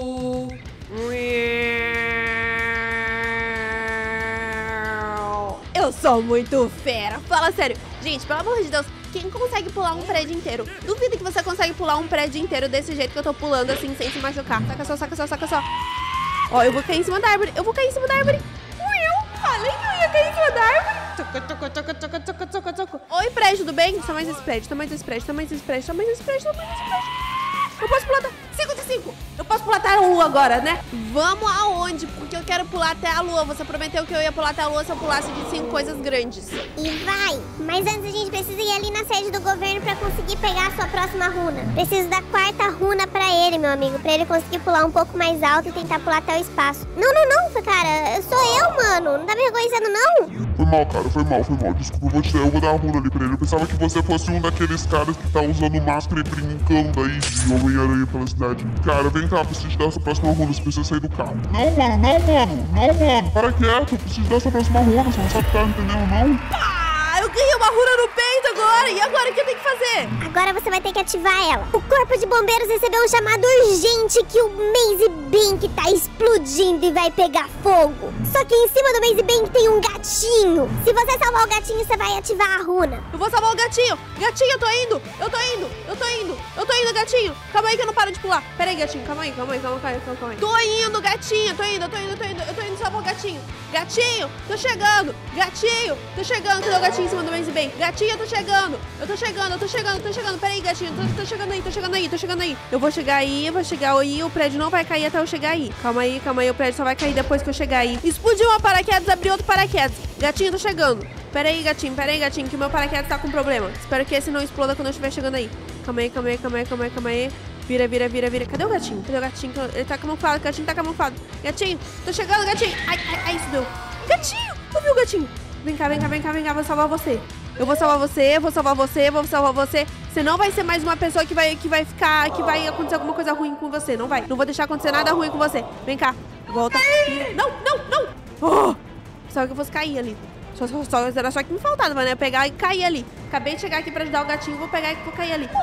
Eu sou muito fera. Fala sério. Gente, pelo amor de Deus, quem consegue pular um prédio inteiro? Duvido que você consegue pular um prédio inteiro desse jeito que eu tô pulando, assim, sem se machucar. Saca só, saca só, saca só. Ó, eu vou cair em cima da árvore. Eu vou cair em cima da árvore. Eu falei que eu ia cair em cima da árvore. Tchoca, tchoca, tchoca, tchoca, tchoca, tchoca, tchoca. Oi, prédio, tudo bem? Tamanho desse prédio, tamanho desse prédio, tamanho desse prédio, tamanho desse prédio, tamanho desse prédio. Eu posso pular até cinco de cinco. Eu posso pular até a lua agora, né? Vamos aonde? Porque eu quero pular até a lua. Você prometeu que eu ia pular até a lua se eu pulasse de cinco coisas grandes. E vai. Mas antes a gente precisa ir ali na sede do governo pra conseguir pegar a sua próxima runa. Preciso da quarta runa pra ele, meu amigo. Pra ele conseguir pular um pouco mais alto e tentar pular até o espaço. Não, não, não, cara. Sou eu, mano. Não tá me reconhecendo, não? Foi mal, cara. Foi mal, foi mal. Desculpa, eu vou, te, eu vou dar a runa ali pra ele. Eu pensava que você fosse um daqueles caras que tá usando máscara e brincando aí de Homem-Aranha pela cidade. Cara, vem cá, preciso te dar essa próxima runa. Você precisa sair do carro. Não, mano, não, mano. Não, mano. Para quieto. Eu preciso dar essa próxima runa. Você não sabe o que tá entendendo, não? Ah, eu ganhei uma runa no peito agora. E agora o que eu tenho que fazer? Agora você vai ter que ativar ela. O corpo de bombeiros recebeu um chamado urgente que o Maze Bank tá explodindo e vai pegar fogo. Só que em cima do Maze Bank tem um gatinho. Se você salvar o gatinho, você vai ativar a runa. Eu vou salvar o gatinho. Gatinho, eu tô indo. Eu tô indo. Eu tô indo. Eu tô indo, gatinho. Calma aí que eu não paro de pular. Pera aí, gatinho. Calma aí, calma aí, calma aí, calma aí. Tô indo, gatinho. Tô indo, eu tô indo, eu tô indo. Eu tô indo salvar o gatinho. Gatinho, tô chegando. Gatinho, tô chegando. Cadê o gatinho em cima do Maze Bank? Gatinho, eu tô chegando. Eu tô chegando, eu tô chegando, eu tô chegando. Pera aí, gatinho. Tô, tô chegando aí, tô chegando aí, tô chegando aí. Eu vou chegar aí, eu vou chegar aí. O prédio não vai cair até eu chegar aí. Calma aí, calma aí. O prédio só vai cair depois que eu chegar aí. Explodiu uma paraquedas, abriu outro paraquedas. Gatinho, tô chegando. Pera aí, gatinho, pera aí, gatinho, que o meu paraquedas tá com problema. Espero que esse não exploda quando eu estiver chegando aí. Calma aí, calma aí, calma aí, calma aí, calma aí. Vira, vira, vira, vira. Cadê o gatinho? Cadê o gatinho? Ele tá camuflado, o gatinho tá camuflado. Gatinho, tô chegando, gatinho. Ai, ai, ai, isso deu. Gatinho, ouviu o gatinho? Vem cá, vem cá, vem cá, vem cá, vou salvar você. Eu vou salvar você, vou salvar você, vou salvar você. Você não vai ser mais uma pessoa que vai, que vai ficar, que vai acontecer alguma coisa ruim com você. Não vai. Não vou deixar acontecer nada ruim com você. Vem cá. Volta. Não, não, não. Oh, só que eu fosse cair ali. Só, só, só, era só que me faltava, né? Pegar e cair ali. Acabei de chegar aqui pra ajudar o gatinho. Vou pegar e vou cair ali.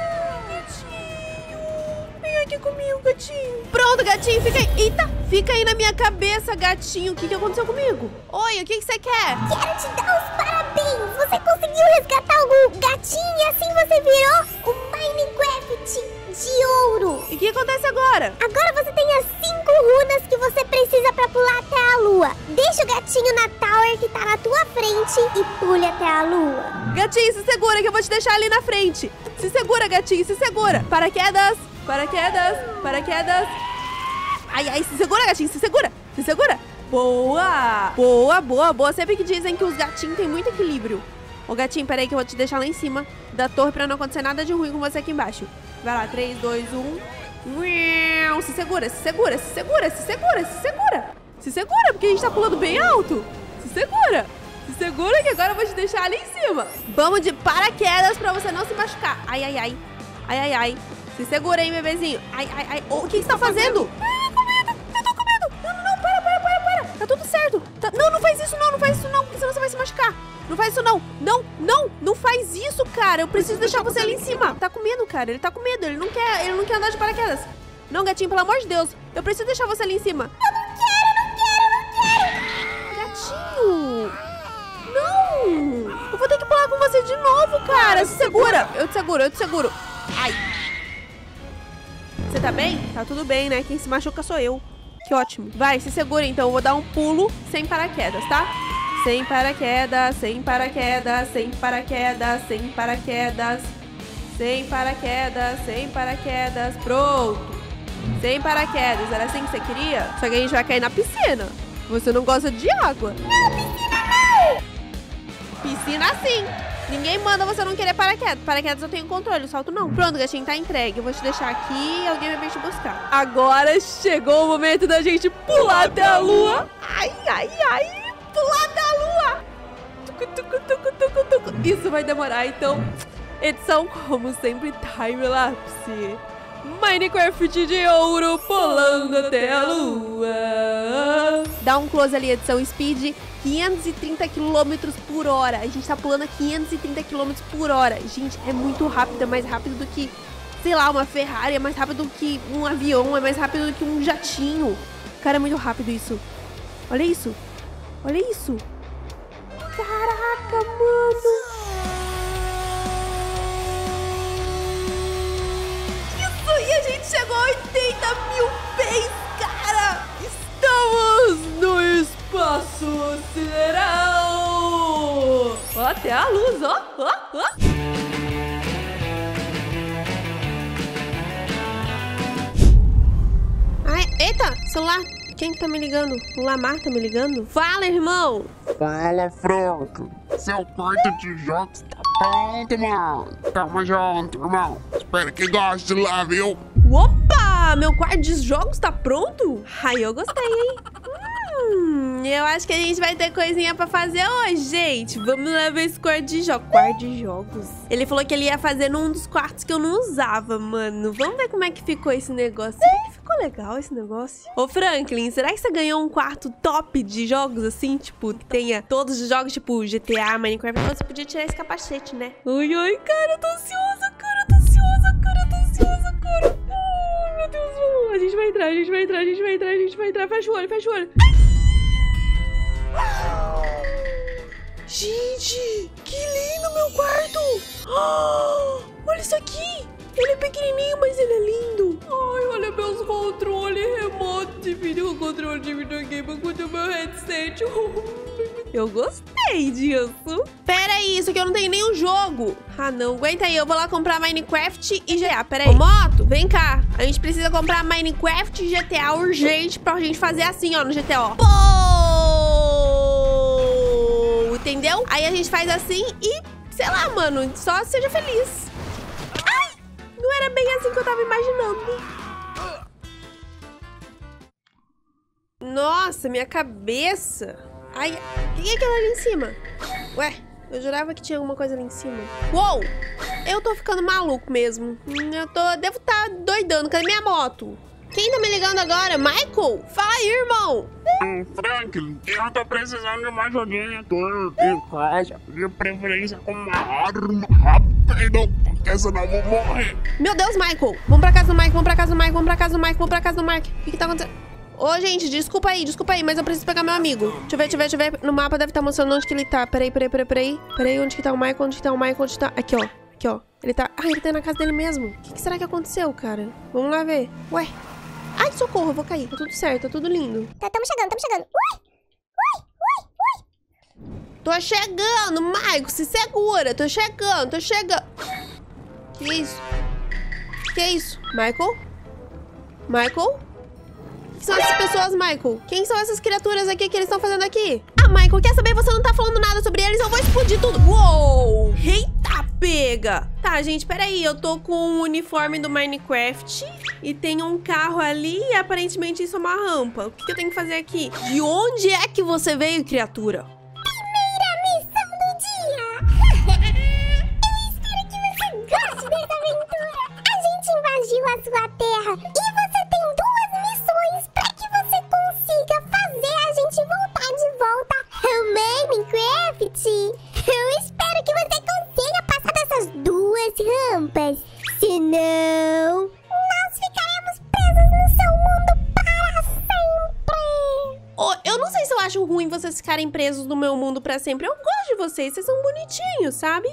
Vem aqui comigo, gatinho. Pronto, gatinho, fica aí. Eita, fica aí na minha cabeça, gatinho. O que, que aconteceu comigo? Oi, o que, que você quer? Quero te dar os parabéns. Você conseguiu resgatar o gatinho e assim você virou o Minecraft de ouro. E o que acontece agora? Agora você tem as cinco runas que você precisa pra pular até a lua. Deixa o gatinho na tower que tá na tua frente e pule até a lua. Gatinho, se segura que eu vou te deixar ali na frente. Se segura, gatinho, se segura. Paraquedas, paraquedas, paraquedas. Ai, ai, se segura, gatinho, se segura, se segura. Boa, boa, boa, boa. Sempre que dizem que os gatinhos têm muito equilíbrio. Ô, gatinho, peraí que eu vou te deixar lá em cima da torre pra não acontecer nada de ruim com você aqui embaixo. Vai lá, três, dois, um. Se segura, se segura, se segura, se segura, se segura. Se segura, porque a gente tá pulando bem alto. Se segura. Se segura que agora eu vou te deixar ali em cima. Vamos de paraquedas pra você não se machucar. Ai, ai, ai. Ai, ai, ai. Se segura aí, bebezinho. Ai, ai, ai. Oh, o que você tá fazendo? Ai, com medo. Eu tô com medo. Não, não, não. Para, para, para, para. Tá tudo certo. Tá... Não, não faz isso não. Não faz isso não. Porque senão você vai se machucar. Não faz isso não. Não, não. Não faz isso, cara. Eu preciso deixar você ali em cima. Tá com medo, cara. Ele tá com medo. Ele não quer, ele não quer andar de paraquedas. Não, gatinho, pelo amor de Deus. Eu preciso deixar você ali em cima. Eu não quero, não quero, não quero. Gatinho. Não. Eu vou ter que pular com você de novo, cara. Se segura. Eu te seguro, eu te seguro. Ai. Você tá bem? Tá tudo bem, né? Quem se machuca sou eu. Que ótimo. Vai, se segura então. Eu vou dar um pulo sem paraquedas, tá? Sem paraquedas, sem paraquedas, sem paraquedas, sem paraquedas. Sem paraquedas, sem paraquedas. Pronto. Sem paraquedas. Era assim que você queria? Só que a gente vai cair na piscina. Você não gosta de água. Não, piscina não. Piscina sim. Ninguém manda você não querer paraquedas. Paraquedas eu tenho controle, o salto não. Pronto, gatinho, tá entregue. Eu vou te deixar aqui e alguém vai vir te buscar. Agora chegou o momento da gente pular até a lua. Ai, ai, ai. Pular até a lua. Tucu, tucu, tucu, tucu, tucu. Isso vai demorar, então... Edição, como sempre, time-lapse. Minecraft de ouro pulando até a lua. Dá um close ali, edição speed. quinhentos e trinta quilômetros por hora. A gente tá pulando a quinhentos e trinta quilômetros por hora. Gente, é muito rápido. É mais rápido do que, sei lá, uma Ferrari. É mais rápido do que um avião. É mais rápido do que um jatinho. Cara, é muito rápido isso. Olha isso. Olha isso. Caraca, mano. E a gente chegou a oitenta mil pés, cara! Estamos no espaço sideral! Ó, até a luz, ó, ó, ó! Ai, eita, celular! Quem que tá me ligando? O Lamar tá me ligando? Fala, irmão! Fala, Frank. Seu quarto de jogos tá pronto, mano. Tamo junto, irmão. Espero que goste lá, viu? Opa! Meu quarto de jogos tá pronto? Ai, eu gostei, hein? Hum, eu acho que a gente vai ter coisinha pra fazer hoje, gente. Vamos lá ver esse quarto de jogos. Quarto de jogos? Ele falou que ele ia fazer num dos quartos que eu não usava, mano. Vamos ver como é que ficou esse negócio. Será que ficou legal esse negócio? Ô, Franklin, será que você ganhou um quarto top de jogos, assim? Tipo, que tenha todos os jogos, tipo G T A, Minecraft. Você podia tirar esse capacete, né? Ai, ai, cara, eu tô ansiosa, cara. Eu tô ansiosa, cara. Eu tô ansiosa, cara. Ai, meu Deus. A gente vai entrar, a gente vai entrar, a gente vai entrar, a gente vai entrar. Fecha o olho, fecha o olho. Gente, que lindo meu quarto! Oh, olha isso aqui! Ele é pequenininho, mas ele é lindo! Ai, olha meus controles remotos de vídeo, controle de videogame com o meu headset. Eu gostei disso. Pera aí, isso aqui eu não tenho nenhum jogo. Ah, não. Aguenta aí, eu vou lá comprar Minecraft e G T A. Pera aí. Ô, moto, vem cá. A gente precisa comprar Minecraft e G T A urgente pra gente fazer assim, ó, no G T A. Pô! Entendeu? Aí a gente faz assim e, sei lá, mano, só seja feliz. Ai! Não era bem assim que eu tava imaginando. Nossa, minha cabeça. Ai, o que é aquilo ali em cima? Ué, eu jurava que tinha alguma coisa ali em cima. Uou! Eu tô ficando maluco mesmo. Eu tô... Devo estar tá doidando. Cadê minha moto? Quem tá me ligando agora? Michael? Fala aí, irmão. Hum, Franklin, eu tô precisando de uma joguinha toda em casa. De preferência com uma arma rápida, porque senão eu vou morrer. Meu Deus, Michael. Vamos pra casa do Mike, vamos pra casa do Mike, vamos pra casa do Mike, vamos pra casa do Mike. O que que tá acontecendo? Ô, gente, desculpa aí, desculpa aí, mas eu preciso pegar meu amigo. Deixa eu ver, deixa eu ver, deixa eu ver. No mapa deve estar mostrando onde que ele tá. Peraí, peraí, peraí, peraí. Peraí, onde que tá o Michael, onde que tá o Michael, onde tá... Aqui, ó. Aqui, ó. Ele tá... Ah, ele tá na casa dele mesmo. O que que será que aconteceu, cara? Vamos lá ver. Ué. Ai, socorro, eu vou cair. Tá tudo certo, tá tudo lindo. Tá, tamo chegando, tamo chegando. Ui! Ui, ui, ui! Tô chegando, Michael, se segura. Tô chegando, tô chegando. Que isso? Que isso? Michael? Michael? Quem são essas pessoas, Michael? Quem são essas criaturas aqui que eles estão fazendo aqui? Ah, Michael, quer saber? Você não tá falando nada sobre eles, eu vou explodir tudo. Uou! Eita, pega! Tá, gente, peraí. Eu tô com o uniforme do Minecraft e tem um carro ali e aparentemente isso é uma rampa. O que, que eu tenho que fazer aqui? De onde é que você veio, criatura? Primeira missão do dia! Eu espero que você goste dessa aventura! A gente invadiu a sua terra e você tem duas missões pra que você consiga fazer a gente voltar de volta ao Minecraft. Eu espero que você consiga passar dessas duas rampas. Senão, nós ficaremos presos no seu mundo para sempre. Oh, eu não sei se eu acho ruim vocês ficarem presos no meu mundo pra sempre. Eu gosto de vocês, vocês são bonitinhos, sabe?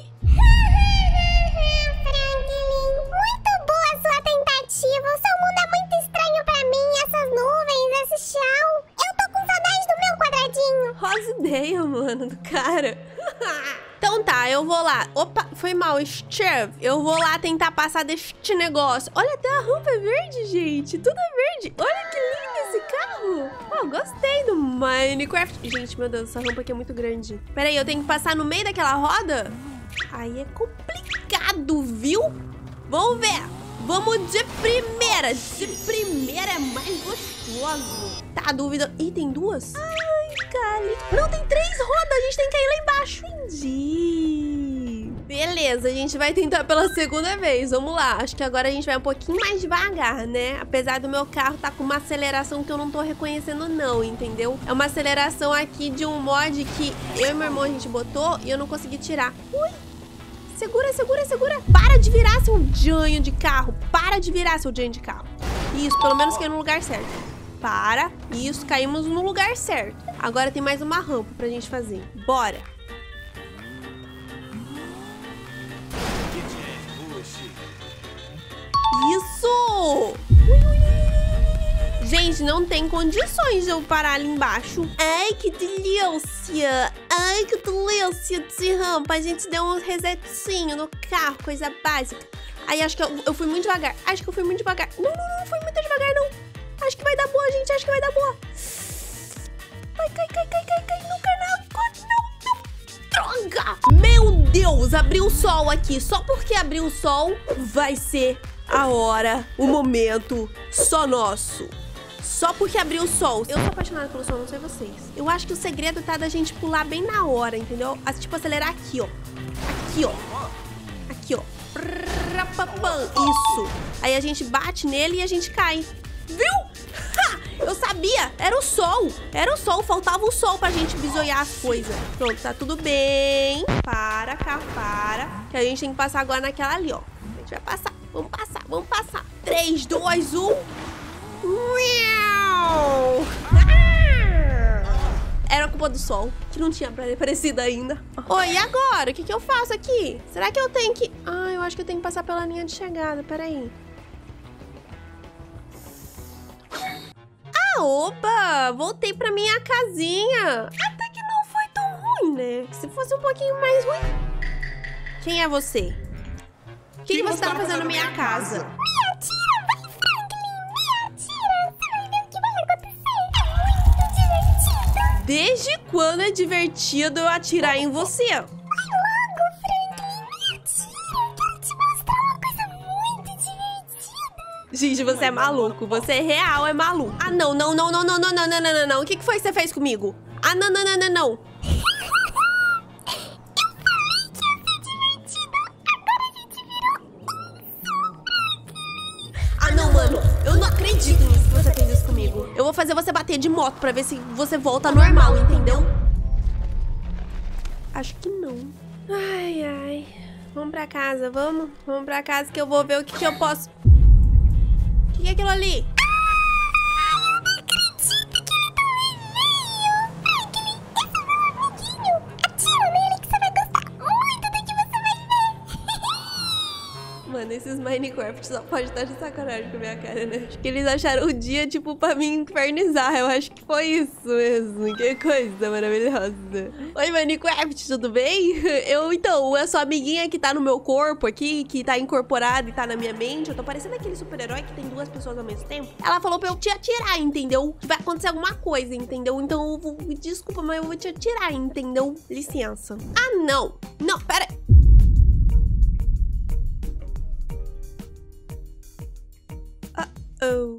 Franklin, muito boa a sua tentativa. O seu mundo é muito estranho pra mim. Essas nuvens, esse chão. Eu tô com saudade do meu quadradinho. Rosa ideia, mano, do cara. Então tá, eu vou lá. Opa, foi mal, Steve. Eu vou lá tentar passar deste negócio. Olha, até a rampa é verde, gente. Tudo é verde. Olha que lindo esse carro. Oh, gostei do Minecraft. Gente, meu Deus, essa rampa aqui é muito grande. Pera aí, eu tenho que passar no meio daquela roda? Aí é complicado, viu? Vamos ver. Vamos de primeira. De primeira é mais gostoso. Tá, a dúvida... Ih, tem duas? Ai, cara. Não, tem três rodas. A gente tem que ir lá embaixo. Entendi. Beleza, a gente vai tentar pela segunda vez. Vamos lá. Acho que agora a gente vai um pouquinho mais devagar, né? Apesar do meu carro tá com uma aceleração que eu não tô reconhecendo não, entendeu? É uma aceleração aqui de um mod que eu e meu irmão a gente botou e eu não consegui tirar. Ui. Segura, segura, segura. Para de virar, seu janho de carro. Para de virar, seu janho de carro. Isso, pelo menos caiu no lugar certo. Para. Isso, caímos no lugar certo. Agora tem mais uma rampa pra gente fazer. Bora. Isso! Ui, ui. Gente, não tem condições de eu parar ali embaixo. Ai, que delícia! Ai, que delícia de rampa. A gente deu um resetinho no carro, coisa básica. Aí, acho que eu, eu fui muito devagar. Acho que eu fui muito devagar. Não, não, não, não fui muito devagar, não. Acho que vai dar boa, gente. Acho que vai dar boa. Vai, cai, cai, cai, cai, cai no canal. Não, não. Droga! Meu Deus, abriu o sol aqui. Só porque abriu o sol vai ser a hora, o momento só nosso. Só porque abriu o sol. Eu sou apaixonada pelo sol, não sei vocês. Eu acho que o segredo tá da gente pular bem na hora, entendeu? Tipo, acelerar aqui, ó. Aqui, ó. Aqui, ó. Isso. Aí a gente bate nele e a gente cai. Viu? Ha! Eu sabia. Era o sol. Era o sol. Faltava o sol pra gente bisoiar as coisas. Pronto, tá tudo bem. Para, cá, para. Que a gente tem que passar agora naquela ali, ó. A gente vai passar. Vamos passar, vamos passar. três, dois, um. Era culpa do sol, que não tinha aparecido ainda. Oi, e agora? O que, que eu faço aqui? Será que eu tenho que... Ah, eu acho que eu tenho que passar pela linha de chegada. Peraí. Ah, opa! Voltei pra minha casinha. Até que não foi tão ruim, né? Se fosse um pouquinho mais ruim. Quem é você? O que, que você tá fazendo na minha casa? Me atira, vai, Franklin! Me atira! Você vai ver o que vai acontecer! É muito divertido! Desde quando é divertido eu atirar em você? Vai logo, Franklin! Me atira! Eu quero te mostrar uma coisa muito divertida! Gente, você é maluco. Você é real, é maluco. Ah, não, não, não, não, não, não, não, não, não, não, não. O que, que foi que você fez comigo? Ah, não, não, não, não, não. Eu não acredito nisso que você fez isso comigo. Eu vou fazer você bater de moto pra ver se você volta normal, entendeu? Acho que não. Ai, ai. Vamos pra casa, vamos? Vamos pra casa que eu vou ver o que, que eu posso... O que, que é aquilo ali? Ai, eu não acredito que ele tá vermelho! Franklin, esse é meu amiguinho! Atira nele que você vai gostar muito do que você vai ver! Mano, esses Minecraft só pode estar de sacanagem com a minha cara, né? Acho que eles acharam o dia, tipo, pra me infernizar. Eu acho que foi isso mesmo. Que coisa maravilhosa. Oi, Minecraft, tudo bem? Eu, então, a sua amiguinha que tá no meu corpo aqui, que tá incorporada e tá na minha mente, eu tô parecendo aquele super-herói que tem duas pessoas ao mesmo tempo. Ela falou pra eu te atirar, entendeu? Que vai acontecer alguma coisa, entendeu? Então, eu vou... desculpa, mas eu vou te atirar, entendeu? Licença. Ah, não. Não, pera... Uh-oh.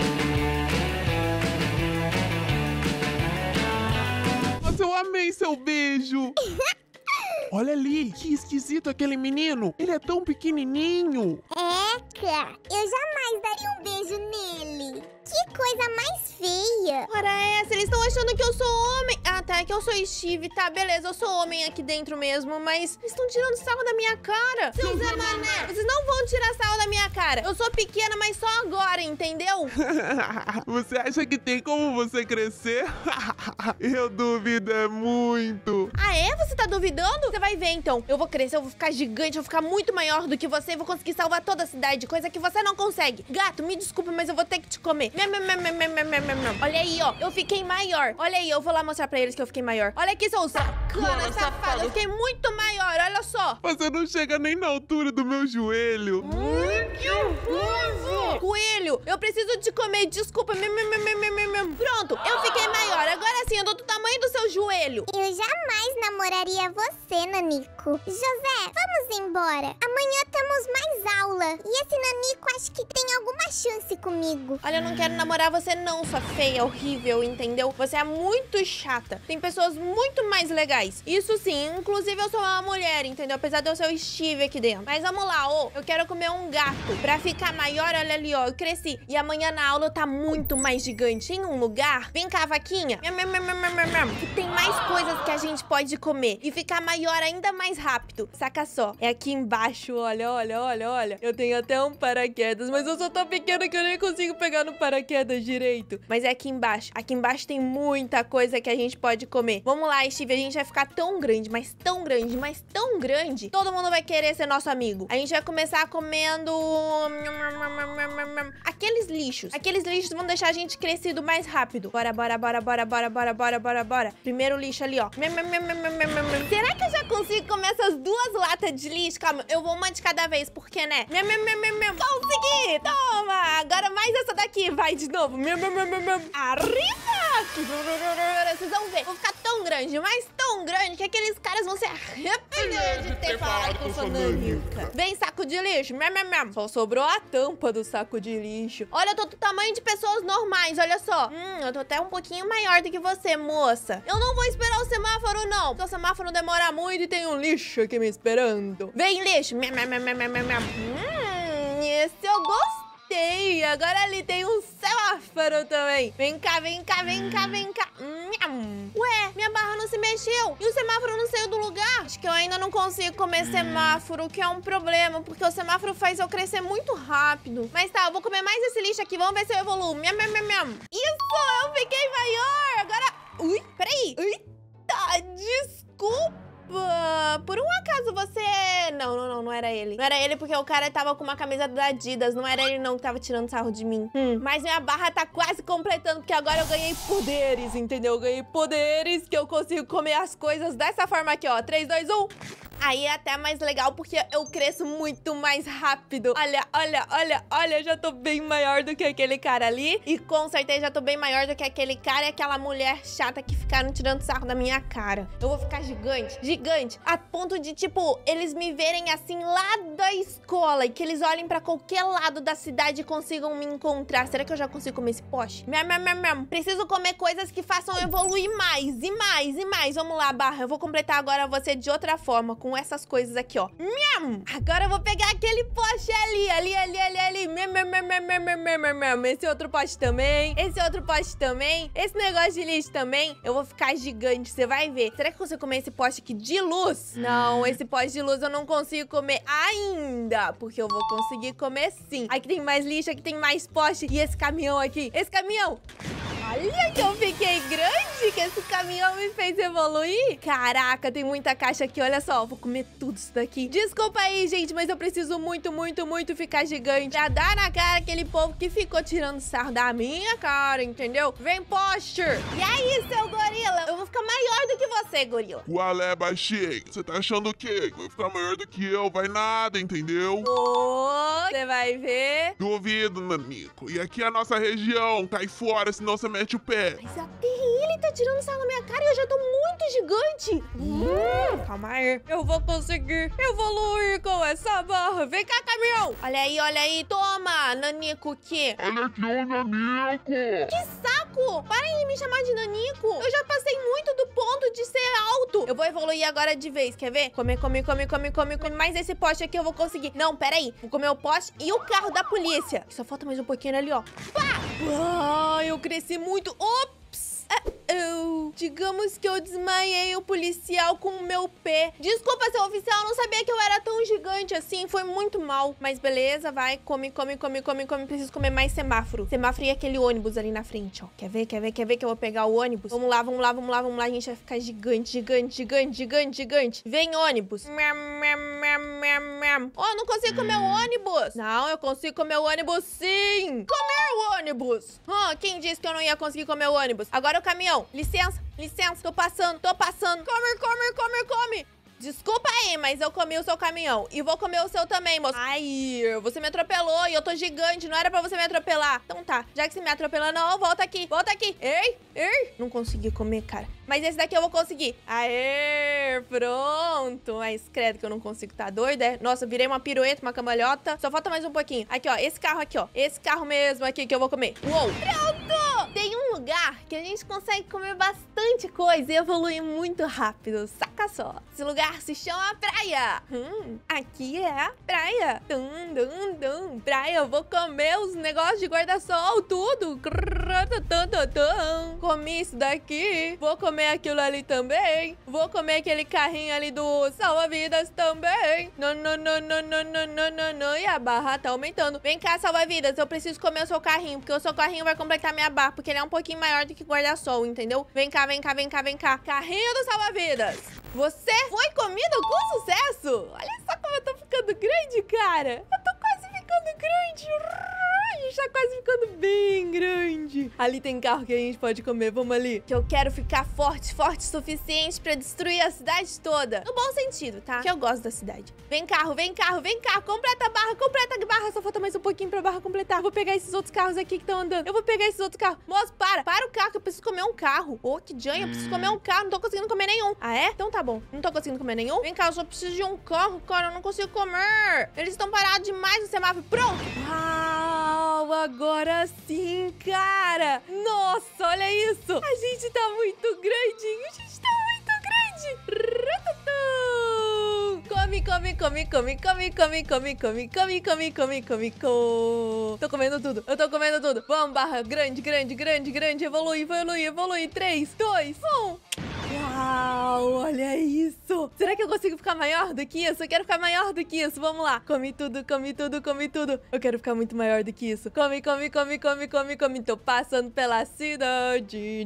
Nossa, eu amei seu beijo. Olha ali, que esquisito aquele menino. Ele é tão pequenininho. Eca, eu jamais daria um beijo nele. Que coisa mais feia. Ora essa, eles estão achando que eu sou homem. Ah, tá, é que eu sou Steve, tá, beleza, eu sou homem aqui dentro mesmo, mas eles estão tirando sarro da minha cara. Seu Zé Mané, vocês não vão tirar sarro da minha cara. Eu sou pequena, mas só agora, entendeu? Você acha que tem como você crescer? Eu duvido é muito. Ah, é? Você tá duvidando? Você vai ver, então. Eu vou crescer, eu vou ficar gigante, eu vou ficar muito maior do que você e vou conseguir salvar toda a cidade, coisa que você não consegue. Gato, me desculpa, mas eu vou ter que te comer. Olha aí, ó, eu fiquei maior. Olha aí, eu vou lá mostrar pra eles que eu fiquei maior. Olha aqui, seu sacana, safado. Eu fiquei muito maior, olha só. Você não chega nem na altura do meu joelho. Hum, que horror! Coelho, eu preciso te comer, desculpa. Pronto, eu fiquei maior. Agora sim, eu dou do tamanho do seu joelho. Eu jamais namoraria você, Nanico. José, vamos embora. Amanhã temos mais aula. E esse Nanico acho que tem alguma chance comigo. Olha, eu não quero namorar você não, sua feia, horrível, entendeu? Você é muito chata. Tem pessoas muito mais legais. Isso sim, inclusive eu sou uma mulher, entendeu? Apesar de eu ser o Steve aqui dentro. Mas vamos lá, ô. Eu quero comer um gato. Pra ficar maior, olha ali, ó. Eu cresci. E amanhã na aula tá muito mais gigante. Em um lugar, vem cá, vaquinha. Que tem mais coisas que a gente pode comer. E ficar maior ainda mais rápido. Saca só. É aqui embaixo, olha, olha, olha, olha. Eu tenho até um paraquedas, mas eu sou tão pequena que eu nem consigo pegar no paraquedas direito. Mas é aqui embaixo. Aqui embaixo tem muita coisa que a gente pode comer. Vamos lá, Steve. A gente vai ficar tão grande, mas tão grande, mas tão grande. Todo mundo vai querer ser nosso amigo. A gente vai começar comendo... aqueles lixos. Aqueles lixos vão deixar a gente crescido mais rápido. Bora, bora, bora, bora, bora, bora, bora, bora, bora. Primeiro lixo ali, ó. Será que eu já consigo comer essas duas latas de lixo? Calma, eu vou uma de cada vez, porque, né? Consegui! Toma! Agora mais essa daqui. Vai de novo. Arriba! Vocês vão ver. Vou ficar tão grande, mas tão grande, que aqueles caras vão se arrepender de ter falado que eu sou nanica. Vem, saco de lixo. Só sobrou a tampa do saco de lixo. Olha, eu tô do tamanho de pessoas normais, olha só. Hum, eu tô até um pouquinho maior do que você, moça. Eu não vou esperar o semáforo, não. Porque o semáforo demora muito e tem um lixo aqui me esperando. Vem, lixo. Hum, esse eu gostei. Agora ali tem um semáforo também. Vem cá, vem cá, vem cá, vem cá. Ué, minha barra não se mexeu. E o semáforo não saiu do lugar. Acho que eu ainda não consigo comer semáforo, o que é um problema, porque o semáforo faz eu crescer muito rápido. Mas tá, eu vou comer mais esse lixo aqui. Vamos ver se eu evoluo. Miam, miam, miam, miam. Isso, eu fiquei maior. Agora... Ui, peraí. Eita, desculpa. Por um acaso você... Não, não, não, não era ele. Não era ele porque o cara tava com uma camisa da Adidas. Não era ele não que tava tirando sarro de mim. Hum. Mas minha barra tá quase completando, porque agora eu ganhei poderes, entendeu? Eu ganhei poderes que eu consigo comer as coisas dessa forma aqui, ó. três, dois, um... Aí é até mais legal, porque eu cresço muito mais rápido. Olha, olha, olha, olha, já tô bem maior do que aquele cara ali. E com certeza já tô bem maior do que aquele cara e aquela mulher chata que ficaram tirando sarro da minha cara. Eu vou ficar gigante, gigante, a ponto de, tipo, eles me verem assim lá da escola e que eles olhem pra qualquer lado da cidade e consigam me encontrar. Será que eu já consigo comer esse poste? Miam, miam, miam, miam. Preciso comer coisas que façam eu evoluir mais e mais e mais. Vamos lá, barra. Eu vou completar agora você de outra forma, com essas coisas aqui, ó. Miam! Agora eu vou pegar aquele poste ali, ali, ali, ali, ali. Miam, miam, miam, miam, miam, miam, miam, miam. Esse outro poste também. Esse outro poste também. Esse negócio de lixo também. Eu vou ficar gigante, você vai ver. Será que eu consigo comer esse poste aqui de luz? Não, esse poste de luz eu não consigo comer ainda. Porque eu vou conseguir comer sim. Aqui tem mais lixo, aqui tem mais poste. E esse caminhão aqui? Esse caminhão... Olha que eu fiquei grande, que esse caminhão me fez evoluir. Caraca, tem muita caixa aqui, olha só. Vou comer tudo isso daqui. Desculpa aí, gente, mas eu preciso muito, muito, muito ficar gigante pra dar na cara aquele povo que ficou tirando sarro da minha cara, entendeu? Vem, posture. E aí, seu gorila? Eu vou ficar maior do que você, gorila. Qual é, baixinho? Você tá achando o quê? Vai ficar maior do que eu? Vai nada, entendeu? Você vai ver. Duvido, Nanico. E aqui é a nossa região. Cai fora, senão você mete o pé. Mas até ele tá tirando sarro na minha cara e eu já tô muito gigante. Hum, calma aí. Eu vou conseguir evoluir com essa barra. Vem cá, caminhão. Olha aí, olha aí. Toma, Nanico, o quê? Olha aqui, ô Nanico. Que saco! Parem de me chamar de Nanico. Eu já passei muito do ponto de ser alto. Eu vou evoluir agora de vez, quer ver? Comer, comer, comer, comer, comer, comer. Mais esse poste aqui eu vou conseguir. Não, peraí. Vou comer o poste e o carro da polícia. Só falta mais um pouquinho ali, ó. Pá! Ah, eu cresci muito. Ops! Ah, eu... Digamos que eu desmaiei o policial com o meu pé. Desculpa, seu oficial, eu não sabia que eu era tão gigante assim. Foi muito mal. Mas beleza, vai. Come, come, come, come, come. Preciso comer mais semáforo. Semáforo e aquele ônibus ali na frente, ó. Quer ver, quer ver, quer ver que eu vou pegar o ônibus? Vamos lá, vamos lá, vamos lá, vamos lá. A gente vai ficar gigante, gigante, gigante, gigante, gigante. Vem, ônibus. Ó, oh, não consigo comer o ônibus. Não, eu consigo comer o ônibus sim. Comer o ônibus. Oh, quem disse que eu não ia conseguir comer o ônibus? Agora o caminhão. Licença, licença. Tô passando, tô passando. Come, come, come, come. Desculpa aí, mas eu comi o seu caminhão. E vou comer o seu também, moço. Ai, você me atropelou e eu tô gigante. Não era pra você me atropelar. Então tá, já que você me atropelou, não, volta aqui. Volta aqui. Ei, ei. Não consegui comer, cara. Mas esse daqui eu vou conseguir. Aê, pronto. Mas credo que eu não consigo, tá doido, é? Nossa, eu virei uma pirueta, uma cambalhota. Só falta mais um pouquinho. Aqui, ó, esse carro aqui, ó. Esse carro mesmo aqui que eu vou comer. Uou. Pronto! Tem um lugar que a gente consegue comer bastante coisa e evoluir muito rápido. Saca só. Esse lugar se chama praia. Hum, aqui é a praia. Dum, dum, dum. Praia, eu vou comer os negócios de guarda-sol, tudo. Comi isso daqui. Vou comer aquilo ali também. Vou comer aquele carrinho ali do salva-vidas também. Não, não, não, não, não, não, não, não, não. E a barra tá aumentando. Vem cá, salva-vidas. Eu preciso comer o seu carrinho, porque o seu carrinho vai completar minha barra, porque ele é um pouquinho maior do que guarda-sol, entendeu? Vem cá, vem cá, vem cá, vem cá. Carrinho do salva-vidas. Você foi comido com sucesso. Olha só como eu tô ficando grande, cara. Eu tô quase ficando grande. A gente tá quase ficando bem grande. Ali tem carro que a gente pode comer. Vamos ali. Que eu quero ficar forte, forte o suficiente pra destruir a cidade toda. No bom sentido, tá? Que eu gosto da cidade. Vem carro, vem carro, vem carro. Completa a barra, completa a barra. Só falta mais um pouquinho pra barra completar. Vou pegar esses outros carros aqui que estão andando. Eu vou pegar esses outros carros. Moço, para. Para o carro que eu preciso comer um carro. Ô, oh, que janha. Eu preciso comer um carro. Não tô conseguindo comer nenhum. Ah, é? Então tá bom. Não tô conseguindo comer nenhum. Vem cá, eu só preciso de um carro, cara. Eu não consigo comer. Eles estão parados demais no semáforo. Pronto. Uau, agora sim, cara. Nossa, olha isso. A gente tá muito grande. A gente tá muito grande. Come, come, come, come, come, come, come, come, come, come, come, come, come. Tô comendo tudo. Eu tô comendo tudo. Vamos, barra. Grande, grande, grande, grande. Evolui, evolui, evolui. três, dois, um. Uau, olha isso. Será que eu consigo ficar maior do que isso? Eu quero ficar maior do que isso. Vamos lá. Come tudo, come tudo, come tudo. Eu quero ficar muito maior do que isso. Come, come, come, come, come, come. Tô passando pela cidade.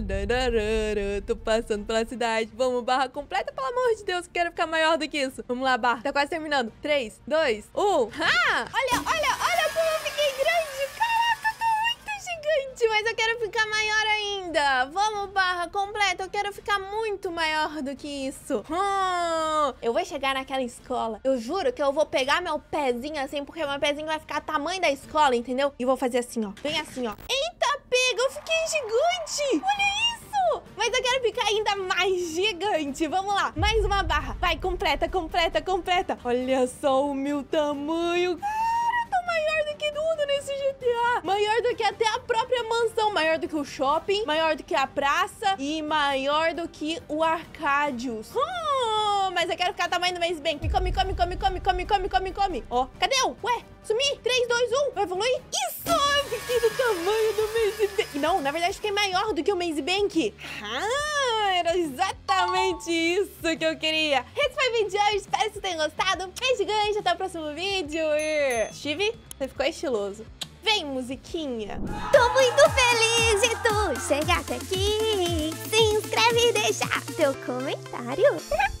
Tô passando pela cidade. Vamos, barra completa, pelo amor de Deus. Eu quero ficar maior do que isso. Vamos lá, barra. Tá quase terminando. três, dois, um. Ah! Olha, olha, olha como eu fiquei grande. Caraca, eu tô muito gigante. Mas eu quero ficar maior ainda. Vamos, barra completa. Eu quero ficar muito maior do que isso. Hum, eu vou chegar naquela escola. Eu juro que eu vou pegar meu pezinho assim, porque meu pezinho vai ficar tamanho da escola, entendeu? E vou fazer assim, ó. Bem assim, ó. Eita, pega. Eu fiquei gigante. Olha isso. Mas eu quero ficar ainda mais gigante. Vamos lá. Mais uma barra. Vai, completa, completa, completa. Olha só o meu tamanho. Maior do que tudo nesse G T A. Maior do que até a própria mansão. Maior do que o shopping. Maior do que a praça. E maior do que o Arcádios. Hum, mas eu quero ficar tamanho do Maze Bank. Come, come, come, come, come, come, come, come. Ó, cadê eu? Ué, sumi. três, dois, um. Vai evoluir? Isso! Eu fiquei do tamanho do Maze Bank. Não, na verdade, fiquei maior do que o Maze Bank. Ah, era exatamente isso que eu queria. Esse foi o vídeo de hoje. Espero que vocês tenham gostado. Beijo gigante. Até o próximo vídeo. E... Steve, você ficou estiloso. Vem, musiquinha. Tô muito feliz e tô chegar até aqui, se inscreve e deixa teu comentário.